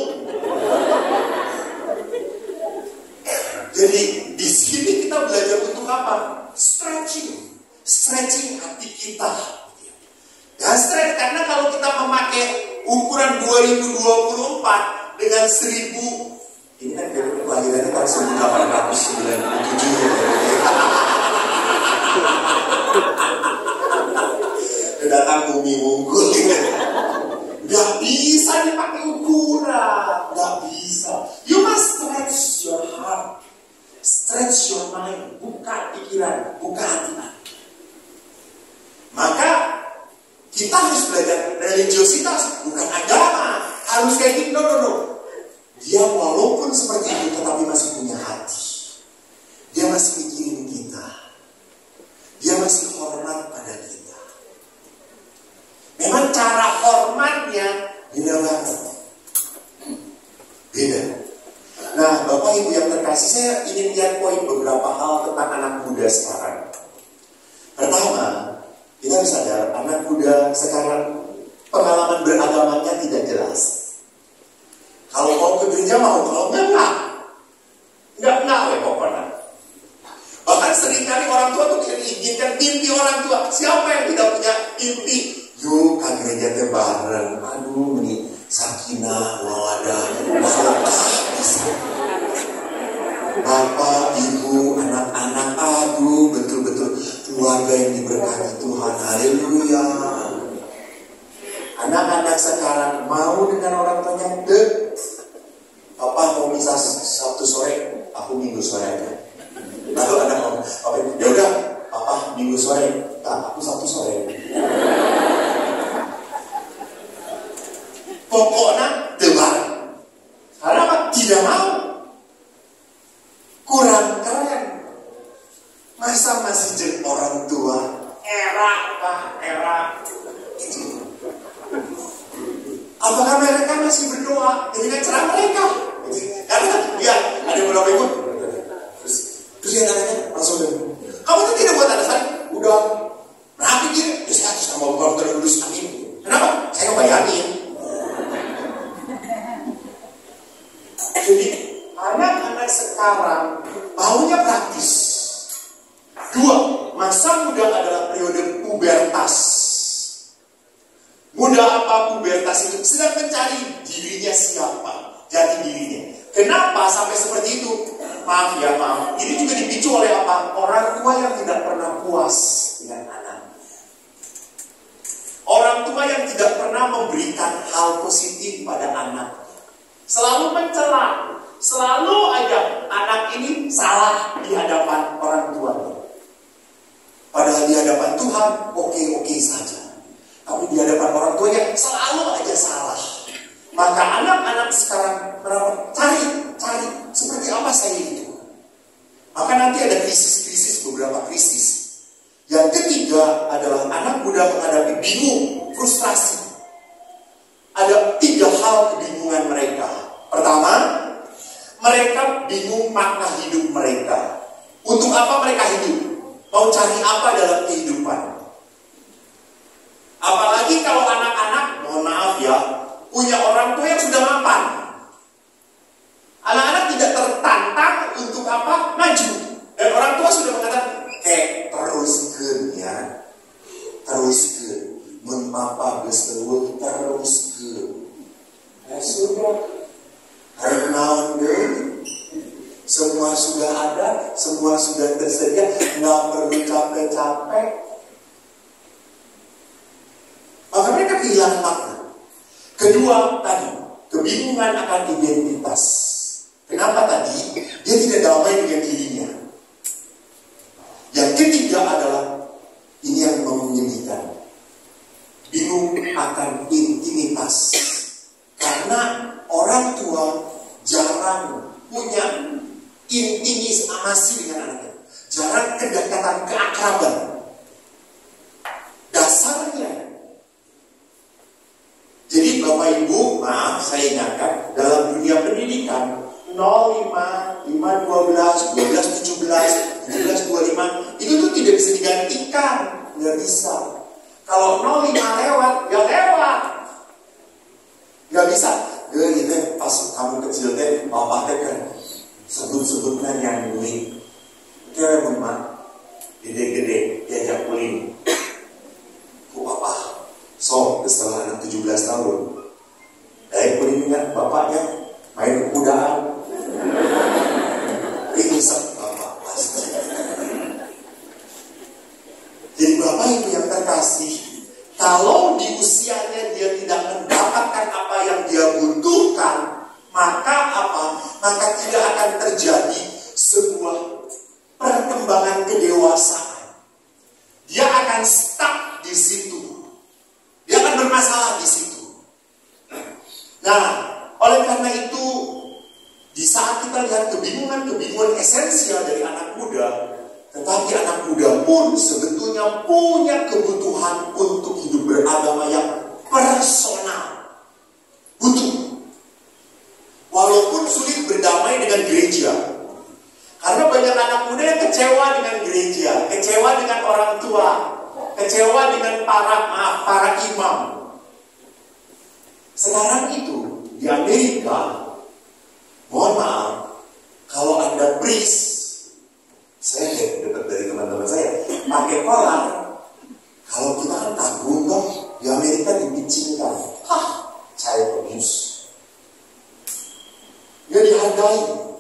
Jadi di sini kita belajar untuk apa? Stretching, stretching hati kita. Dan stretch karena kalau kita memakai ukuran dua ribu dua puluh empat dengan seribu, ini kan kelahirannya tahun seribu delapan ratus sembilan puluh tujuh. Datang bumi unggul. Gak bisa dipakai ukuran, gak bisa. You must stretch your heart. Stretch your mind, buka pikiran, buka hati. Maka kita harus belajar religiositas, bukan agama. Harus kayak gitu, no, no, no. Dia walaupun seperti itu, tetapi masih punya hati. Dia masih mikirin kita. Dia masih hormat pada kita. Memang cara hormatnya beda banget. Beda. Nah, Bapak Ibu yang terkasih, saya ingin lihat poin beberapa hal tentang anak muda sekarang. Pertama, kita bisa sadar anak muda sekarang pengalaman beragamanya tidak jelas. Kalau mau ke gereja mau, kalau enggak enggak. Enggak enggak weh pokoknya. Bahkan seringkali orang tua tuh menginginkan mimpi orang tua. Siapa yang tidak punya mimpi? Yuk ke gereja teh bareng. Aduh, ini sakinah, mawadah, warohmah. Bapak, ibu, anak-anak, aduh, betul-betul keluarga yang diberkati Tuhan. Haleluya. Anak-anak sekarang mau dengan orang tuanya, dek. Papa mau misah Sabtu sore, aku Minggu sore aja. Lalu anak ngomong, oke, ya udah, Papa Minggu sore, nah, aku Sabtu sore. Pokoknya debar. Karena apa? Tidak mau. Kurang keren. Masa masih jadi orang tua? Era apa? Era itu. Apakah mereka masih berdoa dengan cara mereka? Karena ya ada beberapa ibu. Terus terus yang nanya langsung deh. Kamu tuh tidak buat alasan? Udah rapi gini. Ya saya sama bapak terus amin. Kenapa? Saya ngebayangin. Jadi anak-anak sekarang maunya praktis. Dua, masa muda adalah periode pubertas. Muda apa pubertas itu? Sedang mencari dirinya siapa, jati dirinya. Kenapa sampai seperti itu? Maaf ya, maaf. Ini juga dipicu oleh apa? Orang tua yang tidak pernah puas dengan anak. Orang tua yang tidak pernah memberikan hal positif pada anak. Selalu mencela, selalu aja anak ini salah di hadapan orang tuanya. Padahal di hadapan Tuhan oke-oke saja, tapi di hadapan orang tuanya selalu aja salah. Maka anak-anak sekarang berapa cari, cari seperti apa saya itu. Maka nanti ada krisis-krisis, beberapa krisis. Yang ketiga adalah anak muda menghadapi bingung, frustrasi. Ada tiga hal kebingungan mereka. Pertama, mereka bingung makna hidup mereka. Untuk apa mereka hidup? Mau cari apa dalam kehidupan? Apalagi kalau anak-anak, mohon maaf ya, punya orang tua yang sudah mapan. Anak-anak tidak tertantang untuk apa? Maju. Dan orang tua sudah mengatakan, eh teruskan ya, teruskan. Mun papa geus eueuh teruskeun. Eh sudah. Karena deh, semua sudah ada, semua sudah tersedia, nggak perlu capek-capek. Maka mereka kehilangan makna. Kedua tadi, kebingungan akan identitas. Kenapa tadi? Dia tidak damai dengan dirinya. Yang ketiga adalah ini yang menyedihkan. Bingung akan intimitas. Karena orang tua jarang punya intimasi dengan anaknya. Jarang kedekatan, keakraban. Dasarnya. Jadi Bapak Ibu, maaf saya ingatkan, dalam dunia pendidikan nol lima, lima dua belas, dua belas tujuh belas, tujuh belas dua puluh lima itu tuh tidak bisa digantikan, nggak bisa. Kalau nol lima lewat, ya lewat. Nggak bisa. Ya itu pas kamu kecil teh, papa teh kan sebut-sebutnya yang duit. Kira memang gede-gede diajak kuling. Ku papa, so setelah anak tujuh belas tahun, dari kulingnya bapaknya main kudaan. Ini sak bapak pasti. Jadi bapak ibu yang terkasih, kalau di usianya dia tidak mendapatkan apa yang dia butuhkan, maka apa? Maka tidak akan terjadi sebuah perkembangan kedewasaan. Dia akan stuck di situ. Dia akan bermasalah Nah, oleh karena itu, di saat kita lihat kebingungan-kebingungan esensial dari anak muda, tetapi anak muda pun sebetulnya punya kebutuhan untuk hidup beragama yang personal. Butuh. Walaupun sulit berdamai dengan gereja. Karena banyak anak muda yang kecewa dengan gereja, kecewa dengan orang tua, kecewa dengan para maaf, para imam. Sekarang itu di Amerika, mohon maaf, kalau Anda priest, saya dapat dari teman-teman saya, pakai kolar, kalau kita kan tabung dong, di Amerika dipicingkan, hah, child abuse. Dia dihargai.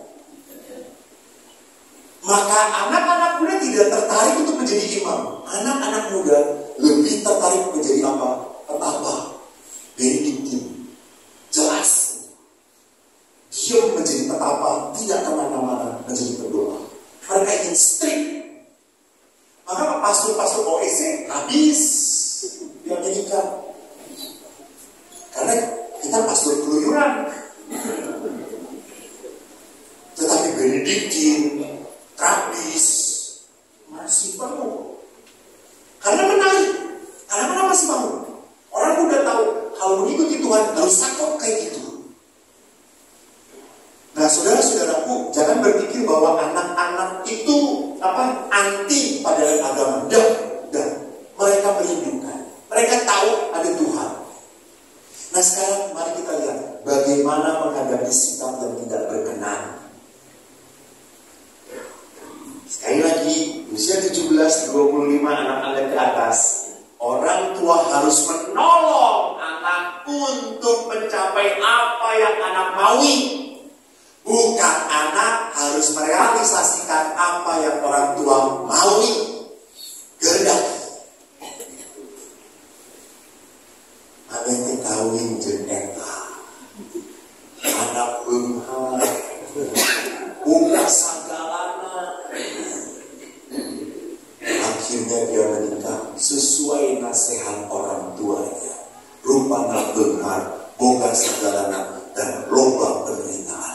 Maka anak-anak muda tidak tertarik untuk menjadi imam. Anak-anak muda lebih tertarik menjadi apa? Petapa. Benediktin. Jelas. Dia menjadi petapa, tidak kemana-mana, menjadi pendoa. Mereka ingin strict. Maka pastor-pastor O S C habis di Amerika. Karena kita pastor keluyuran. Tetapi Benediktin, Trapis masih penuh. Karena menarik. Karena kenapa masih mau? Orang udah tahu kalau mengikuti Tuhan harus sakop kayak gitu. Nah, saudara-saudaraku, jangan berpikir bahwa anak-anak itu apa anti pada agama. Dan, dan mereka merindukan. Mereka tahu ada Tuhan. Nah, sekarang mari kita lihat bagaimana menghadapi sikap yang tidak berkenan. Sekali lagi, usia tujuh belas dua puluh lima anak-anak ke atas, orang tua harus menolong anak untuk mencapai apa yang anak maui. Bukan anak harus merealisasikan apa yang orang tua maui. Kehendaki. Anak kawin jeneta. Anak bengha. Buka sagalana. Akhirnya dia menikah sesuai nasihat orang tuanya. Rupanya benar, boga segalana dan loba penderitaan.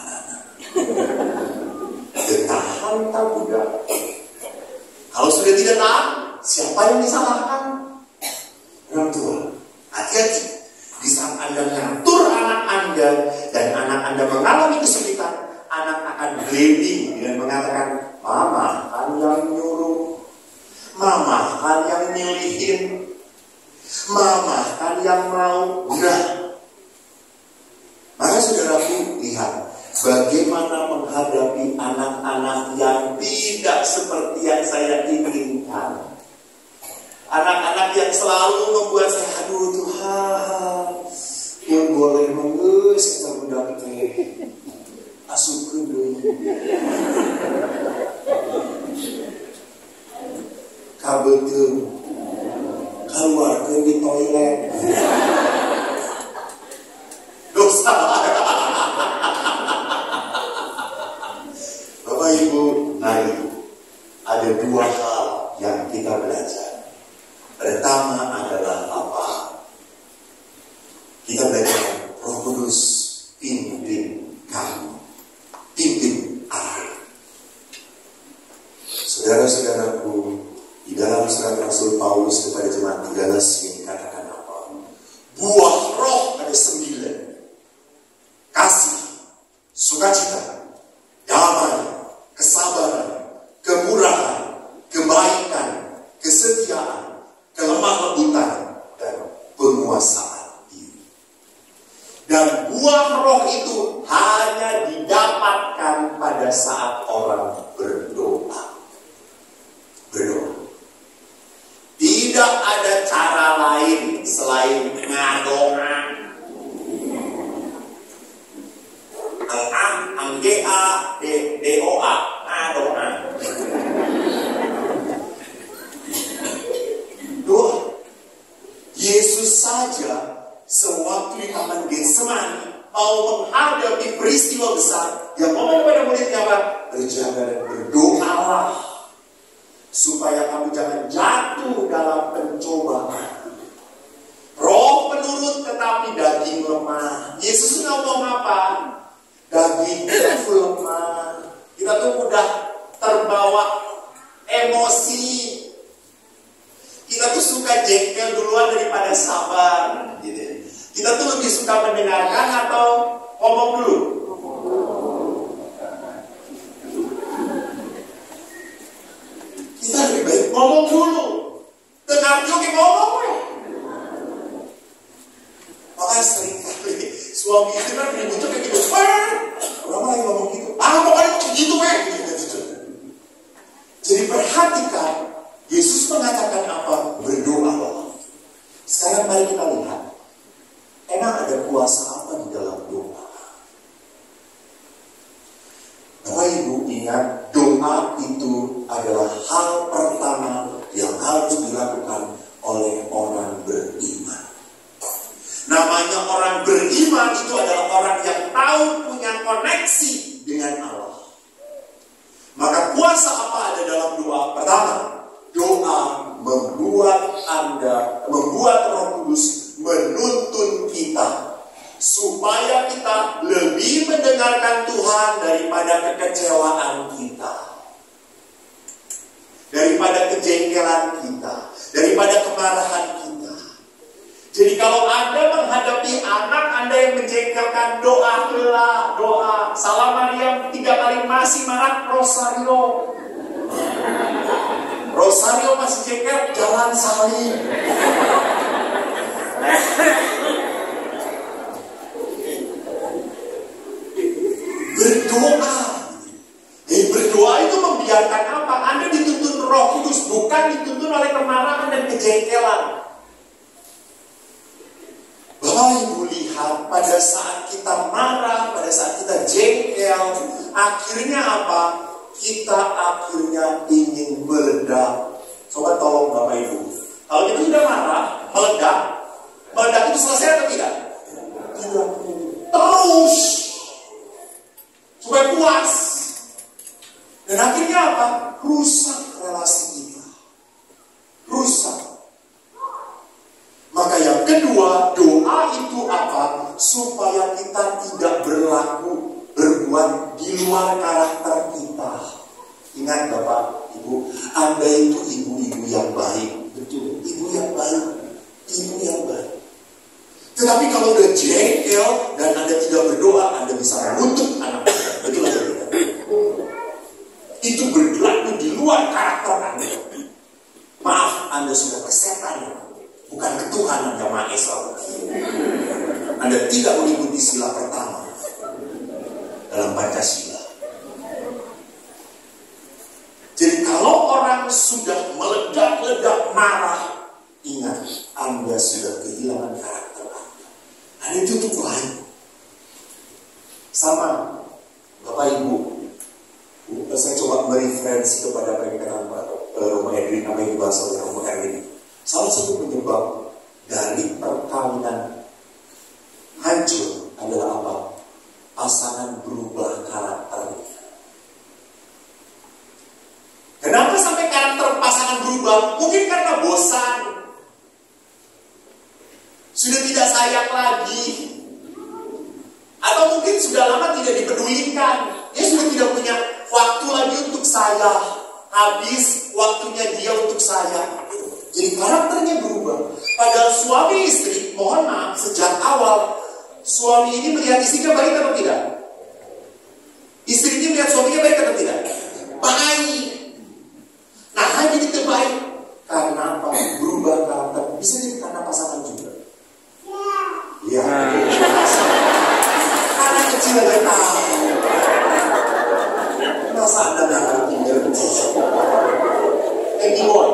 Ditahan tak budak. Kalau sudah tidak tahan, siapa yang disalahkan? Orang tua. Hati-hati. Di saat Anda mengatur anak Anda dan anak Anda mengalami kesulitan, anak akan blaming dengan mengatakan, Mama kan yang nyuruh, Mama kan yang milihin, Mama kan yang mau. Nah, maka saudaraku lihat bagaimana menghadapi anak-anak yang tidak seperti yang saya inginkan. Anak-anak yang selalu membuat saya, aduh Tuhan, yang boleh mengus kita budak teh asup dulu. Kabetul keluar ke di toilet. Dosa. Bapak Ibu, mari ada dua hal yang kita belajar. Pertama adalah apa? Kita belajar Roh Kudus pimpin kami, pimpin aku. Saudara-saudaraku, di dalam surat Rasul Paulus kepada jemaat di Galatia dikatakan apa? Buah roh ada sembilan. Kasih, sukacita, damai, kesabaran, kemurahan, kebaikan, kesetiaan, kelemah lembutan, dan penguasaan diri. Dan buah roh itu hanya didapatkan pada saat orang berdoa. Berdoa. Tidak ada cara lain selain ngadoa. Ang-ang, ang-ge-a, de-o-a, ngadoa. Doa. Yesus saja sewaktu di Taman Getsemani mau menghadapi peristiwa besar, yang ngomong pada muridnya apa? Berjaga dan berdoalah supaya kamu jangan jatuh dalam pencobaan. Roh penurut tetapi daging lemah. Yesus Ibu kita tuh lemah. Kita tuh mudah terbawa emosi. Kita tuh suka jengkel duluan daripada sabar. Gitu. Kita tuh lebih suka mendengarkan atau ngomong dulu? Kita lebih baik ngomong dulu. Dengar juga ngomong ya. Makanya sering kali suami itu kan ributnya kayak gitu. Orang lagi ngomong gitu. Ah pokoknya begitu ya. Gitu. Jadi perhatikan, Yesus mengatakan apa? Berdoalah. Sekarang mari kita lihat. Emang ada kuasa apa di dalam doa? Bapak Ibu ingat, doa itu adalah hal pertama yang harus dilakukan oleh orang beriman. Namanya orang beriman itu adalah orang yang tahu punya koneksi dengan Allah. Maka kuasa apa ada dalam doa? Pertama, doa membuat Anda, membuat Roh Kudus menuntun kita supaya kita lebih mendengarkan Tuhan daripada kekecewaan kita, daripada kejengkelan kita, daripada kemarahan kita. Jadi kalau Anda menghadapi anak Anda yang menjengkelkan, doalah, doa. Salam Maryam tiga kali masih marah, Rosario. Rosario masih jengkel, jangan salin. Berdoa. Eh, berdoa itu membiarkan apa? Anda dituntun Roh Kudus, bukan dituntun oleh kemarahan dan kejengkelan. Bapak Ibu lihat, pada saat kita marah, pada saat kita jengkel, akhirnya apa? Kita akhirnya ingin meledak. Coba tolong Bapak Ibu. Kalau kita sudah marah, meledak, meledak itu selesai atau tidak? Tidak. Terus. Supaya puas. Dan akhirnya apa? Rusak relasi kita. Rusak. Maka yang kedua, doa itu apa? Supaya kita tidak berlaku, berbuat di luar karakter kita. Ingat Bapak, Ibu, Anda itu ibu-ibu yang baik. Betul, ibu yang baik. Ibu yang baik. Tetapi kalau udah jengkel dan Anda tidak berdoa, Anda bisa mengutuk anak Anda. Betul atau tidak? Itu berlaku di luar karakter Anda. Maaf, Anda sudah kesetan. Bukan ke Tuhan Anda Maha Esa. Anda tidak mengikuti sila pertama dalam Pancasila. Jadi kalau orang sudah meledak-ledak marah, ingat, Anda sudah kehilangan karakter Anda. Anda tutup lain. Sama, Bapak Ibu, saya coba mereferensi kepada apa yang dikatakan Pak Romo Edwin, apa yang dibahas oleh Romo Edwin. Salah satu penyebab dari perkawinan hancur adalah apa? Pasangan berubah karakternya. Kenapa sampai karakter pasangan berubah? Mungkin karena bosan, sudah tidak sayang lagi, atau mungkin sudah lama tidak dipedulikan. Dia sudah tidak punya waktu lagi untuk saya. Habis waktunya dia untuk saya. Jadi karakternya berubah. Padahal suami istri, mohon maaf, sejak awal suami ini melihat istrinya baik atau tidak? Istri ini melihat suaminya baik atau tidak? Baik. Nah, hanya itu baik karena apa? Berubah karakter. Bisa jadi karena pasangan juga. Ya. Anak kecil aja tahu. Masa Anda nggak ngerti ngerti? Andy boy.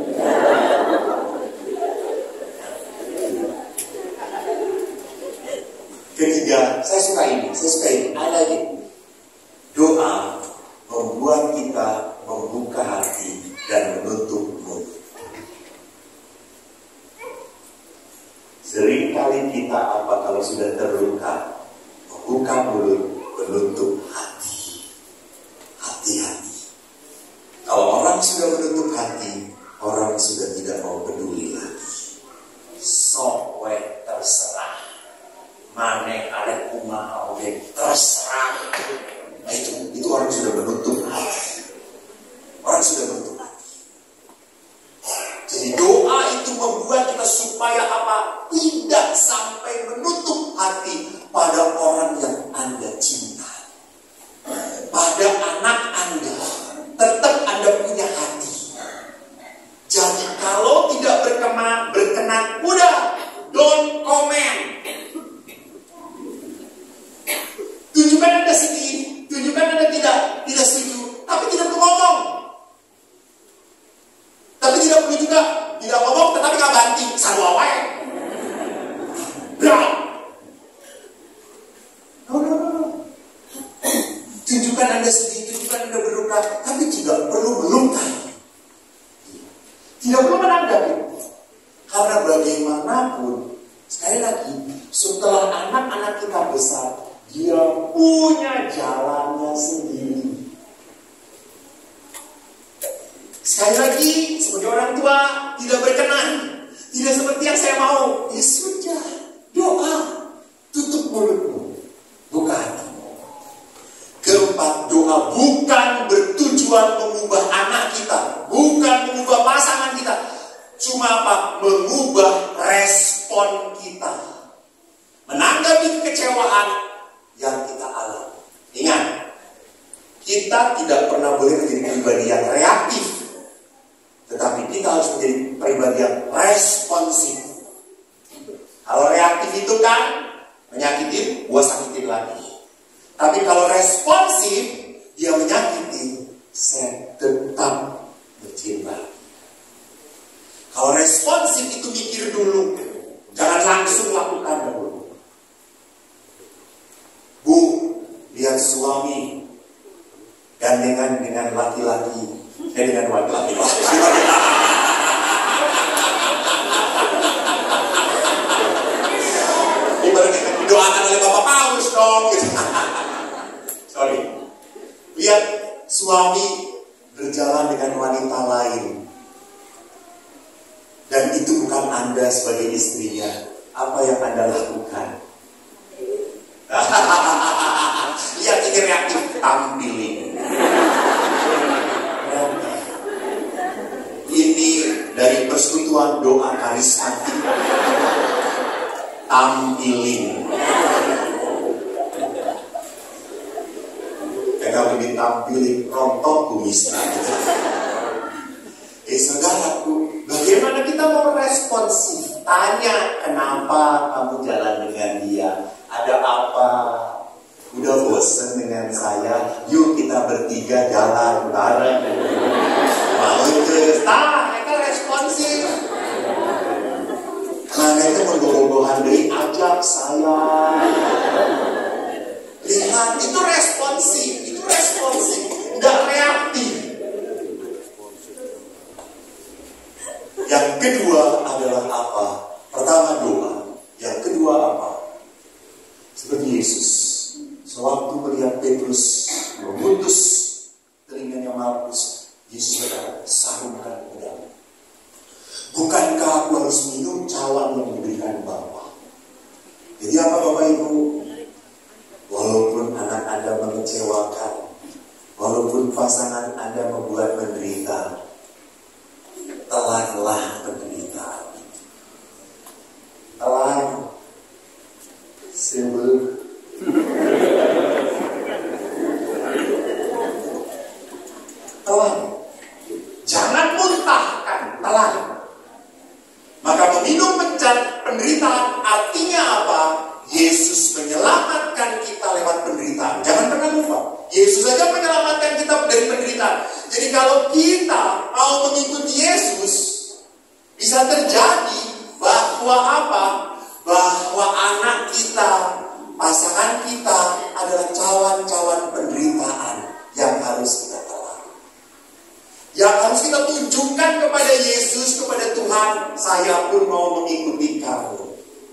Ketiga, saya suka ini, saya suka ini. Ada ini. Doa membuat kita membuka hati dan menutup mulut. Seringkali kita apa kalau sudah terluka, membuka mulut, menutup hati. Hati-hati. Kalau orang sudah menutup hati, orang sudah tidak mau peduli lagi. Sok we terserah. Mane arek kumaha oge terserah. tunjukkan Anda sedih, tunjukkan Anda berduka, tapi juga perlu melukai. Tidak perlu menanggapi. Karena bagaimanapun, sekali lagi, setelah anak-anak kita besar, dia punya jalannya sendiri. Sekali lagi, sebagai orang tua, tidak berkenan. Tidak seperti yang saya mau. Ya sudah, doa. Tutup mulutmu, buka hatimu. Keempat, doa bukan bertujuan mengubah anak kita, bukan mengubah pasangan kita, cuma apa? Mengubah respon kita menanggapi kekecewaan yang kita alami. Ingat, kita tidak pernah boleh menjadi pribadi yang reaktif, tetapi kita harus menjadi pribadi yang responsif. Kalau reaktif itu kan menyakitin, gua sakitin lagi. Tapi kalau responsif, dia menyakiti, saya tetap bercinta. Kalau responsif itu mikir dulu, jangan langsung lakukan dulu. Bu, lihat suami gandengan dengan laki-laki, eh dengan laki-laki. Ibaratnya didoakan oleh Bapak Paulus dong, gitu. Sorry. Lihat suami berjalan dengan wanita lain. Dan itu bukan Anda sebagai istrinya. Apa yang Anda lakukan? Lihat ini reaktif, tampilin. Ini dari persekutuan doa karismatik. Tampilin. Kalau ditampilin rontok kumisnya. Eh saudaraku, bagaimana kita mau responsif? Tanya, kenapa kamu jalan dengan dia? Ada apa? Udah bosen dengan saya? Yuk kita bertiga jalan bareng. Mau ke? Nah, mereka responsif. Karena itu menggogohan dari ajak saya. Lihat, itu responsif. Responsif, nggak reaktif. Yang kedua adalah apa? Pertama doa. Yang kedua apa? Seperti Yesus, sewaktu melihat Petrus memutus telinganya Markus, Yesus berkata, sarungkan pedang. Bukankah aku harus minum cawan yang diberikan Bapa? Jadi apa Bapak Ibu? Walaupun anak Anda mengecewakan, walaupun pasangan Anda membuat menderita, telanlah penderitaan. Telan, sebel. Telan, jangan muntahkan, telan. Maka meminum penderitaan artinya apa? Yesus menyelamatkan kita lewat penderitaan. Jangan pernah lupa, Yesus saja menyelamatkan kita dari penderitaan. Jadi kalau kita mau mengikuti Yesus, bisa terjadi bahwa apa? Bahwa anak kita, pasangan kita adalah cawan-cawan penderitaan yang harus kita telan. Yang harus kita tunjukkan kepada Yesus, kepada Tuhan, saya pun mau mengikuti kamu.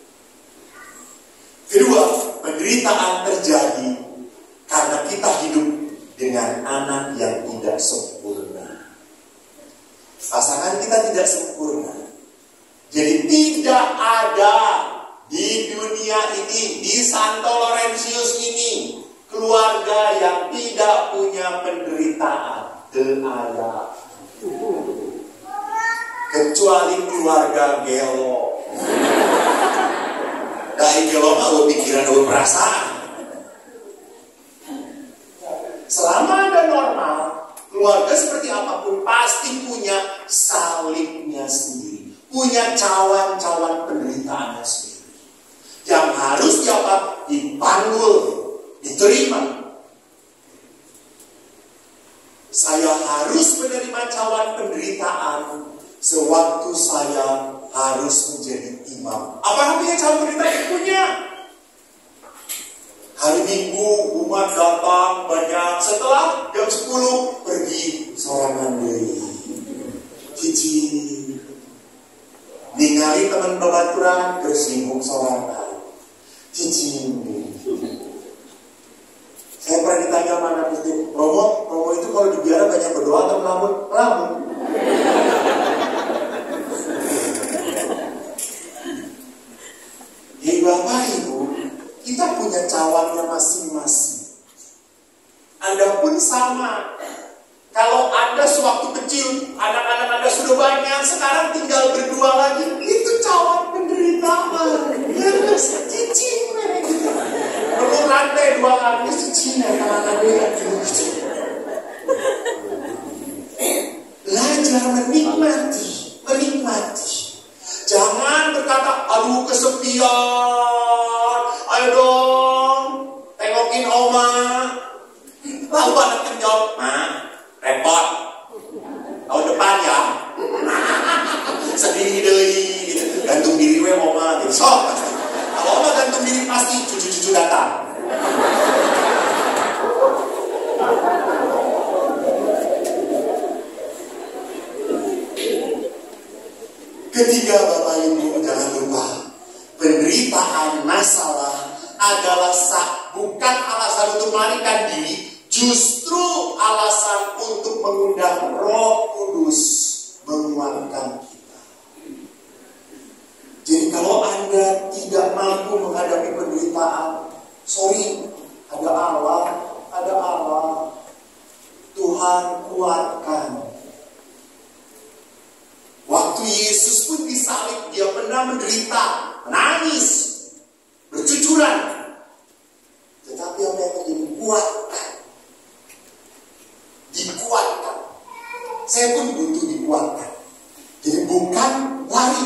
Kedua, penderitaan terjadi karena kita hidup dengan anak yang tidak sempurna. Pasangan kita tidak sempurna. Jadi tidak ada di dunia ini, di Santo Laurentius ini, keluarga yang tidak punya penderitaan. Tidak ada. Kecuali keluarga Gelo. Dari Gelo mah pikiran, ada perasaan. Selama ada normal, keluarga seperti apapun pasti punya salibnya sendiri, punya cawan-cawan penderitaannya sendiri, yang harus diapa? Dipanggul, diterima. Saya harus menerima cawan penderitaan sewaktu saya harus menjadi imam. Apa artinya cawan penderitaan? Punya. Hari Minggu umat datang banyak. Setelah jam sepuluh pergi sorangan deui. Cici ningali teman babaturan bersinggung sorangan. Cici. Saya pernah ditanya mana Gusti, Romo, Romo itu kalau dibiara banyak berdoa atau melamun? Melamun. Jadi Bapak Ibu, kita punya cawannya masing-masing. Anda pun sama. Kalau Anda sewaktu kecil, anak-anak Anda sudah banyak, sekarang tinggal berdua lagi, itu cawan penderitaan. Ya, cicing gitu. Perlu rantai dua kali, cicing ya, tangan-tangan gitu. Belajar menikmati, menikmati. Jangan berkata, aduh kesepian, ayo dong, tengokin oma. Lalu anaknya jawab, nah, repot. Tahun depan ya. Sedih deh, gitu. Gantung diri we oma, gitu. So, kalau oma gantung diri pasti cucu-cucu datang. Ketiga, Bapak Ibu, jangan lupa, penderitaan masalah adalah sah, bukan alasan untuk melarikan diri, justru alasan untuk mengundang Roh Kudus menguatkan kita. Jadi kalau Anda tidak mampu menghadapi penderitaan, sorry, ada Allah, ada Allah. Tuhan kuatkan. Waktu Yesus pun disalib, dia pernah menderita, menangis, bercucuran. Tetapi apa yang terjadi? Kuatkan. Dikuatkan. Saya pun butuh dikuatkan. Jadi bukan lari.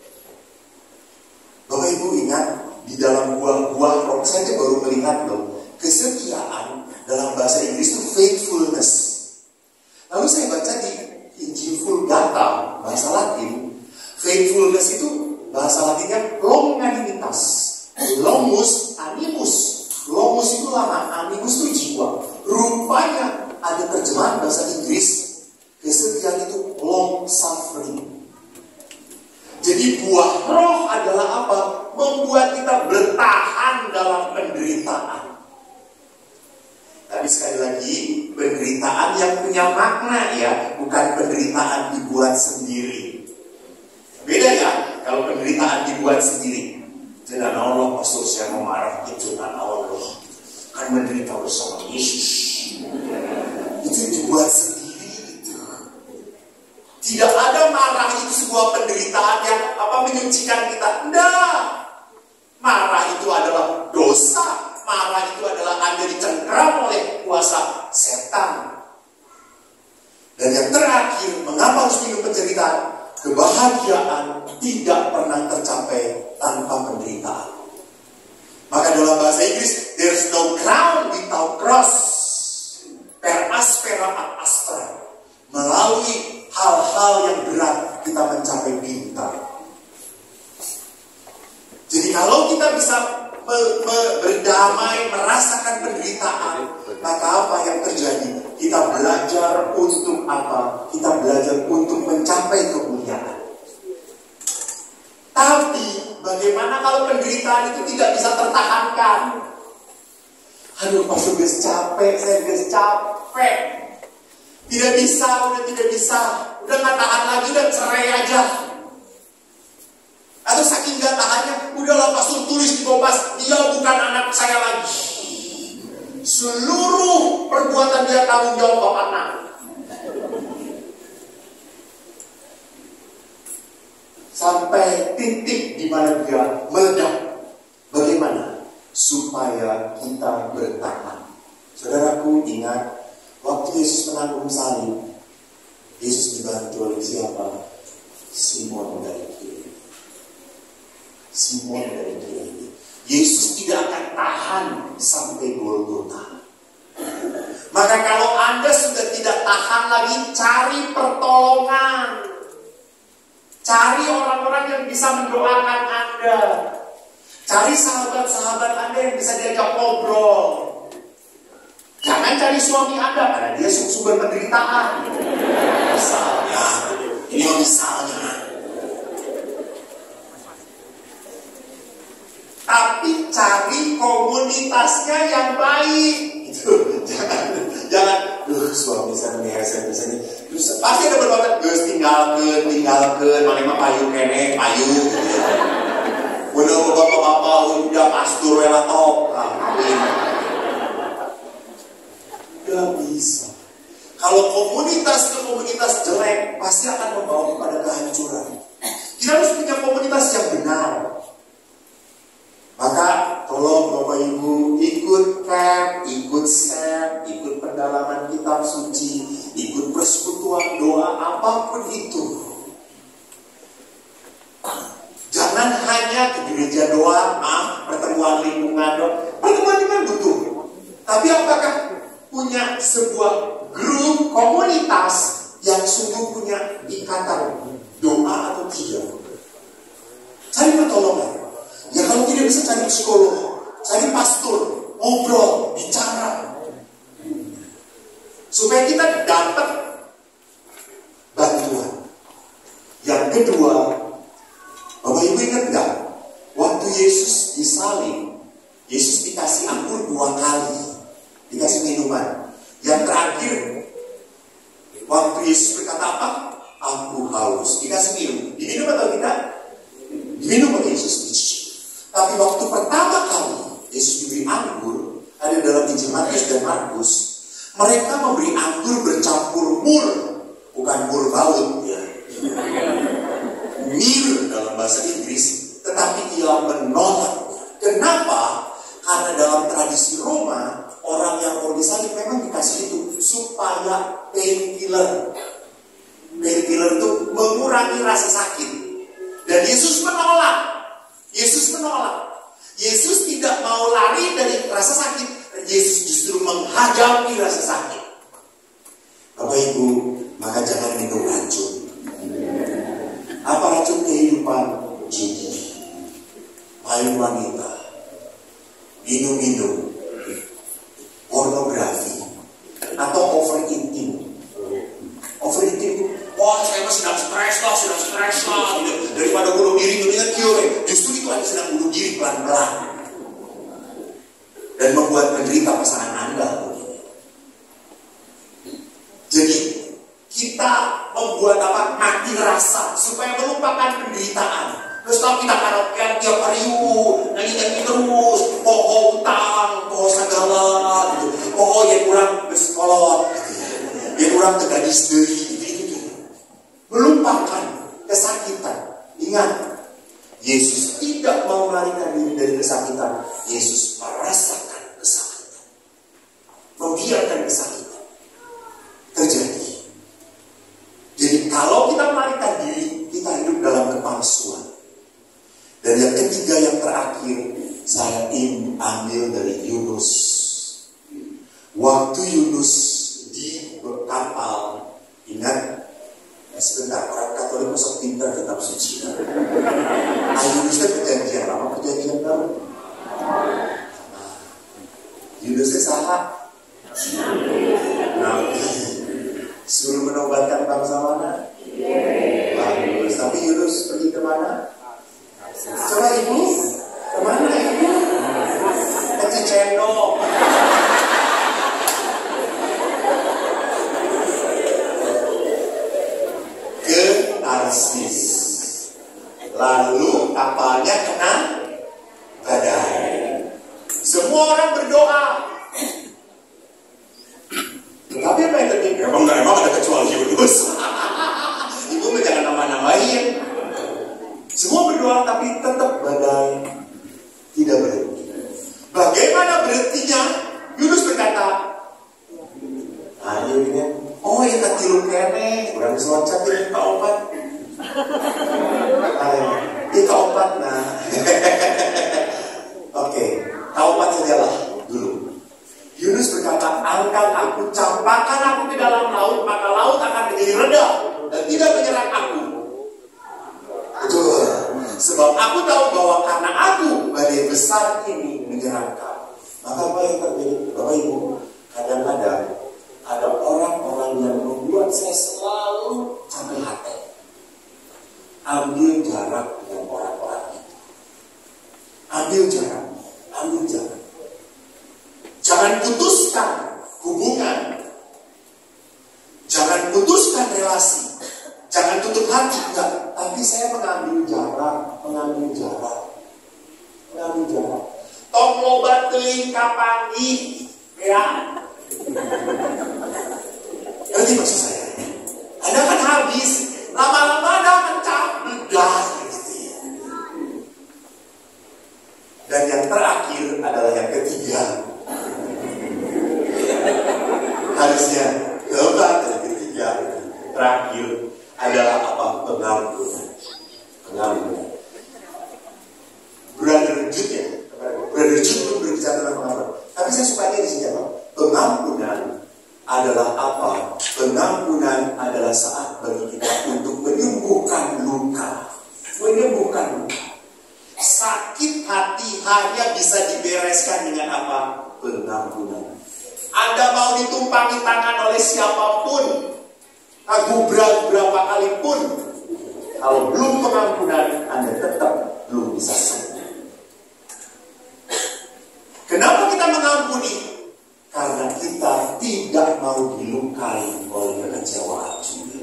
Bapak Ibu ingat, di dalam buah-buah roh, saya baru melihat loh, kesetiaan dalam bahasa Inggris itu faithfulness. Lalu saya baca di Injil Vulgata, bahasa Latin, faithfulness itu bahasa Latinnya longanimitas. Longus, animus. Longus itu lama, animus itu jiwa. Rupanya ada terjemahan bahasa Inggris, kesetiaan itu long suffering. Jadi buah roh adalah apa? Membuat kita bertahan dalam penderitaan. Tapi sekali lagi, penderitaan yang punya makna ya, bukan penderitaan dibuat sendiri. Beda ya, kalau penderitaan dibuat sendiri. Jangan Allah, pastor saya mau marah, jangan Allah. Kan menderita bersama Yesus. Itu dibuat sendiri itu. Tidak ada marah itu sebuah penderitaan yang apa menyucikan kita. Tidak. Marah itu adalah dosa. Marah itu adalah Anda dicengkram oleh kuasa setan. Dan yang terakhir, mengapa harus minum penderitaan? Kebahagiaan tidak pernah tercapai tanpa penderitaan. Maka dalam bahasa Inggris, there's no crown without cross. Per aspera ad astra. Melalui hal-hal yang berat kita mencapai bintang. Jadi kalau kita bisa me- me- berdamai, merasakan penderitaan, maka apa yang terjadi? Kita belajar untuk apa? Kita belajar untuk mencapai kemuliaan. Tapi bagaimana kalau penderitaan itu tidak bisa tertahankan? Aduh, pas udah capek, saya udah capek. Tidak bisa, udah tidak bisa. Udah gak tahan lagi, udah cerai aja. Atau saking gak tahannya, udahlah pastor tulis di kompas, dia bukan anak saya lagi. Seluruh perbuatan dia tanggung jawab bapak anak. Sampai titik di mana dia meledak. Bagaimana? Supaya kita bertahan. Saudaraku ingat, waktu Yesus menanggung salib, Yesus dibantu oleh siapa? Simon dari Kiri. Simon dari Kiri. Yesus tidak akan tahan sampai Golgota. Maka kalau Anda sudah tidak tahan lagi, cari pertolongan. Cari orang-orang yang bisa mendoakan Anda. Cari sahabat-sahabat Anda yang bisa diajak ngobrol. Jangan cari suami Anda karena dia sumber penderitaan. Misalnya, ini misalnya. Tapi cari komunitasnya yang baik. Gitu. Jangan, jangan. Duh, suami saya nih, saya bisa nih. Terus pasti ada berbakat. Gus tinggalkan, tinggalkan. Mana mah payu kene, payu. Gitu. Udah bapak-bapak, udah pastur rela top. Gak bisa. Kalau komunitas ke komunitas jelek, pasti akan membawa kepada kehancuran. Kita harus punya komunitas yang benar. Maka tolong Bapak Ibu ikut camp, ikut sep, ikut pendalaman kitab suci, ikut persekutuan doa, apapun itu. Jangan hanya ke gereja doang, ah, pertemuan lingkungan doang. Pertemuan lingkungan butuh. Tapi apakah punya sebuah grup komunitas yang sungguh punya ikatan doa atau tidak? Cari pertolongan. Ya kalau tidak bisa cari psikolog, cari pastor, ngobrol, bicara. Supaya kita dapat bantuan. Yang kedua, Bapak Ibu ingat gak? Waktu Yesus disalib, Yesus dikasih anggur dua kali, dikasih minuman. Yang terakhir, waktu Yesus berkata apa? Aku haus, dikasih minum. Diminum atau tidak? Diminum oleh Yesus. Tapi waktu pertama kali Yesus diberi anggur, ada dalam Injil Matius dan Markus, mereka memberi anggur bercampur mur, bukan mur baut ya. Mir dalam bahasa Inggris, tetapi ia menolak. Kenapa? Karena dalam tradisi Roma, orang yang mau disalib memang dikasih itu supaya painkiller. Painkiller itu mengurangi rasa sakit. Dan Yesus menolak. Yesus menolak. Yesus tidak mau lari dari rasa sakit. Yesus justru menghadapi rasa sakit. Bapak Ibu, maka jangan minum racun. Apa racun kehidupan? Judi, main wanita, minum-minum, pornografi, atau overeating. Overeating, wah saya mah sedang stres lah, sedang stres lah. Daripada bunuh diri, mendingan kiore. Justru itu Anda sedang bunuh diri pelan-pelan. Dan membuat menderita pasangan Anda. Jadi, kita membuat apa? Mati rasa, supaya melupakan penderitaan. Terus kalau kita karaokean tiap hari, nyanyi-nyanyi terus, poho utang, poho segala, gitu. Poho yang kurang bersekolah, yang kurang tegadis diri, gitu, gitu. Melupakan kesakitan. Ingat, Yesus tidak mau melarikan diri dari kesakitan. Yesus merasakan kesakitan, membiarkan kesakitan terjadi. Jadi kalau kita melarikan diri, kita hidup dalam kepalsuan. Dan yang ketiga, yang terakhir, saya ingin ambil dari Yunus. Waktu Yunus di kapal, ingat, sebentar, orang Katolik masuk pintar tetap suci. Nah, Yunus itu perjanjian lama, perjanjian baru. Yunusnya salah. Nah, suruh menobatkan bangsa mana? Bagus. Tapi Yunus pergi ke mana? Coba ibu, kemana ibu? Ke Cicendo. Ke Tarsis. Lalu kapalnya kena badai. Semua orang berdoa. Tapi apa yang terjadi? Emang nggak emang ada kecuali Yunus. Ibu jangan nama-namain. Semua berdoa tapi tetap badai tidak berhenti. Bagaimana berhentinya? Yunus berkata, ayo ini, oh ya katilu kene, kurang seloncat ini kaopat. Ayo, ini kaopat nah. Oke, kaopat sajalah dulu. Yunus berkata, angkat aku, campakkan aku ke dalam laut, maka laut akan menjadi reda dan tidak menyerang aku. Betul. Sebab aku tahu bahwa karena aku badai besar ini menyeramkan. Maka apa yang terjadi? Bapak Ibu, kadang-kadang ada orang-orang yang membuat saya selalu capek hati. Ambil jarak dengan orang-orang itu. Ambil jarak, ambil jarak. Jangan putuskan hubungan. Jangan putuskan relasi. Jangan tutup hati, enggak. Tapi saya mengambil jarak, mengambil jarak, mengambil jarak. Tong loba teuing kapanggih, ya. Ngerti maksud saya? Anda kan habis, lama-lama Anda akan cabut dah. Dan yang terakhir adalah yang ketiga. Harusnya keempat dan ketiga. Terakhir adalah apa? Pengampunan. Pengampunan. Brother Jude ya, Brother Jude pun berbicara tentang pengampunan. Tapi saya sukanya di sini apa? Pengampunan adalah apa? Pengampunan adalah saat bagi kita untuk menyembuhkan luka. Menyembuhkan luka. Sakit hati hanya bisa dibereskan dengan apa? Pengampunan. Anda mau ditumpangi tangan oleh siapapun, gubrak berapa kali pun, kalau belum pengampunan, Anda tetap belum bisa sembuh. Kenapa kita mengampuni? Karena kita tidak mau dilukai oleh kekecewaan juga.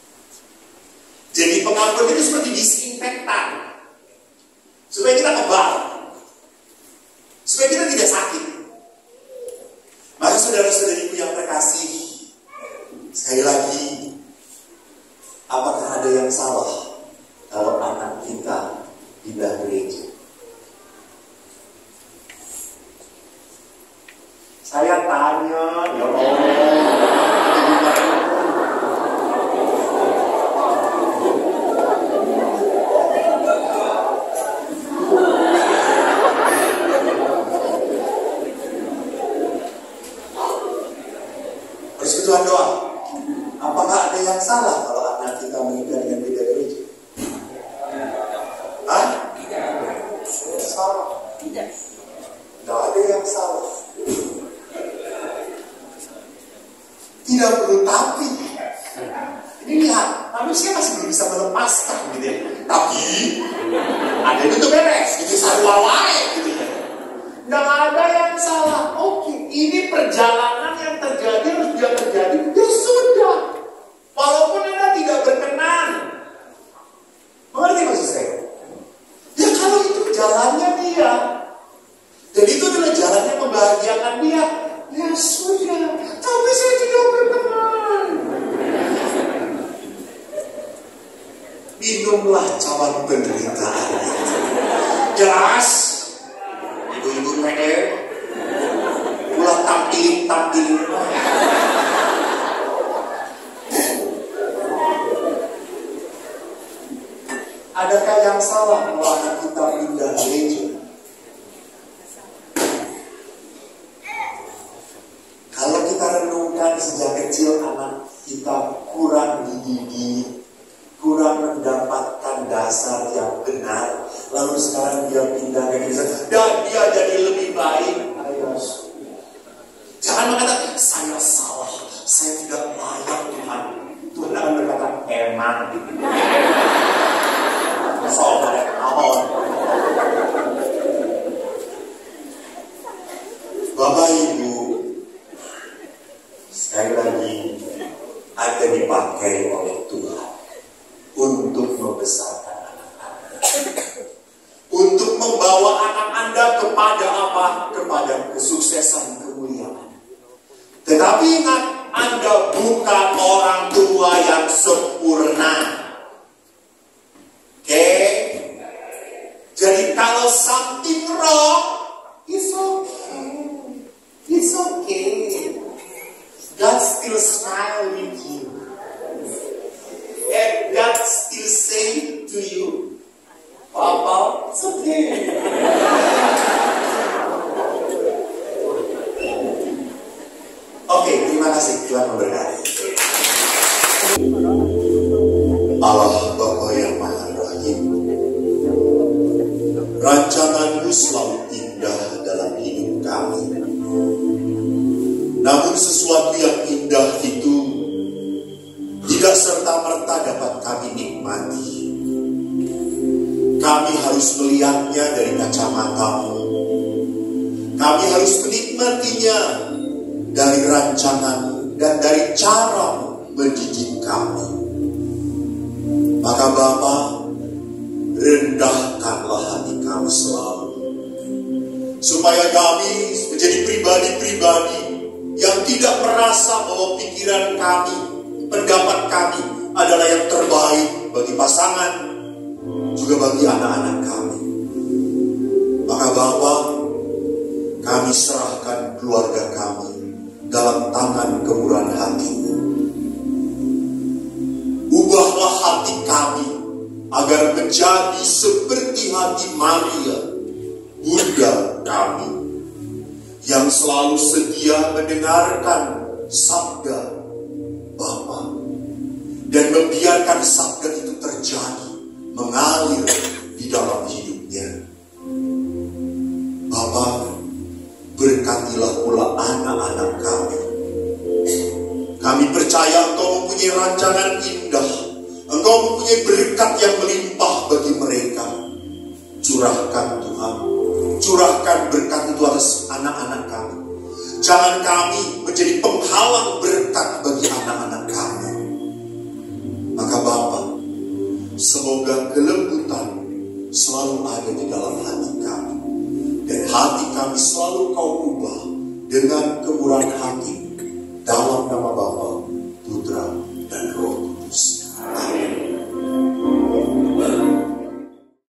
Jadi pengampunan itu seperti disinfektan, supaya kita kebal, supaya kita tidak sakit. Mari saudara-saudariku yang terkasih, sekali lagi, apakah ada yang salah kalau anak kita pindah gereja? Saya tanya, ya Allah. Persekutuan doa. Apakah ada yang salah kalau anak kita menikah dengan beda gereja? Hah? Salah. Tidak. Tidak ada yang salah. Tidak perlu tapi. Ini lihat, manusia masih belum bisa melepaskan gitu ya. Tapi ada itu beres, itu sarua wae gitu ya. Tidak ada yang salah. Oke, ini perjalanan yang terjadi harus dia terjadi. Ya sudah. Walaupun Anda tidak berkenan. Mengerti maksud saya? Ya kalau itu jalannya dia, dan itu adalah jalan yang membahagiakan dia, ya sudah. Tapi saya tidak berkenan. Minumlah cawan penderitaan itu. Jelas. Ibu-ibu pede, ulah tampilin-tampilin. Adakah yang salah kalau anak kita pindah gereja? Kalau kita renungkan sejak kecil anak kita kurang dididik, kurang mendapatkan dasar yang benar, lalu sekarang dia pindah ke gereja dan dia jadi lebih baik. Ayo, jangan mengatakan saya salah, saya tidak layak Tuhan. Tuhan akan berkata emang. Soal ada awal. Bapak Ibu, sekali lagi Anda dipakai oleh Tuhan untuk membesarkan anak-anak, untuk membawa anak Anda kepada apa? Kepada kesuksesan, kemuliaan. Tetapi ingat, Anda bukan orang tua yang sempurna. Oke, okay? Jadi kalau something wrong, it's okay, it's okay. God still smile with you, and God still say to you, Papa, it's okay. Oke, okay, terima kasih, Tuhan memberkati. Allah Bapa yang Maha Rahim, rancangan-Mu selalu indah dalam hidup kami. Namun sesuatu yang indah itu tidak serta-merta dapat kami nikmati. Kami harus melihatnya dari kacamatamu. Kami harus menikmatinya dari rancangan dan dari cara mendidik kami. Maka Bapa, rendahkanlah hati kami selalu, supaya kami menjadi pribadi-pribadi yang tidak merasa bahwa pikiran kami, pendapat kami adalah yang terbaik bagi pasangan, juga bagi anak-anak kami. Maka Bapa, kami serahkan keluarga kami dalam tangan kemurahan hati-Mu. Ubahlah hati kami agar menjadi seperti hati Maria, Bunda kami, yang selalu sedia mendengarkan sabda Bapa dan membiarkan sabda itu terjadi, mengalir di dalam hidupnya. Bapa, berkatilah pula anak-anak kami. Kami percaya Engkau mempunyai rancangan indah. Engkau mempunyai berkat yang melimpah bagi mereka. Curahkan Tuhan. Curahkan berkat itu atas anak-anak kami. Jangan kami menjadi penghalang berkat bagi anak-anak kami. Maka Bapa, semoga kelembutan selalu ada di dalam hati kami. Dan hati kami selalu Kau ubah dengan kemuliaan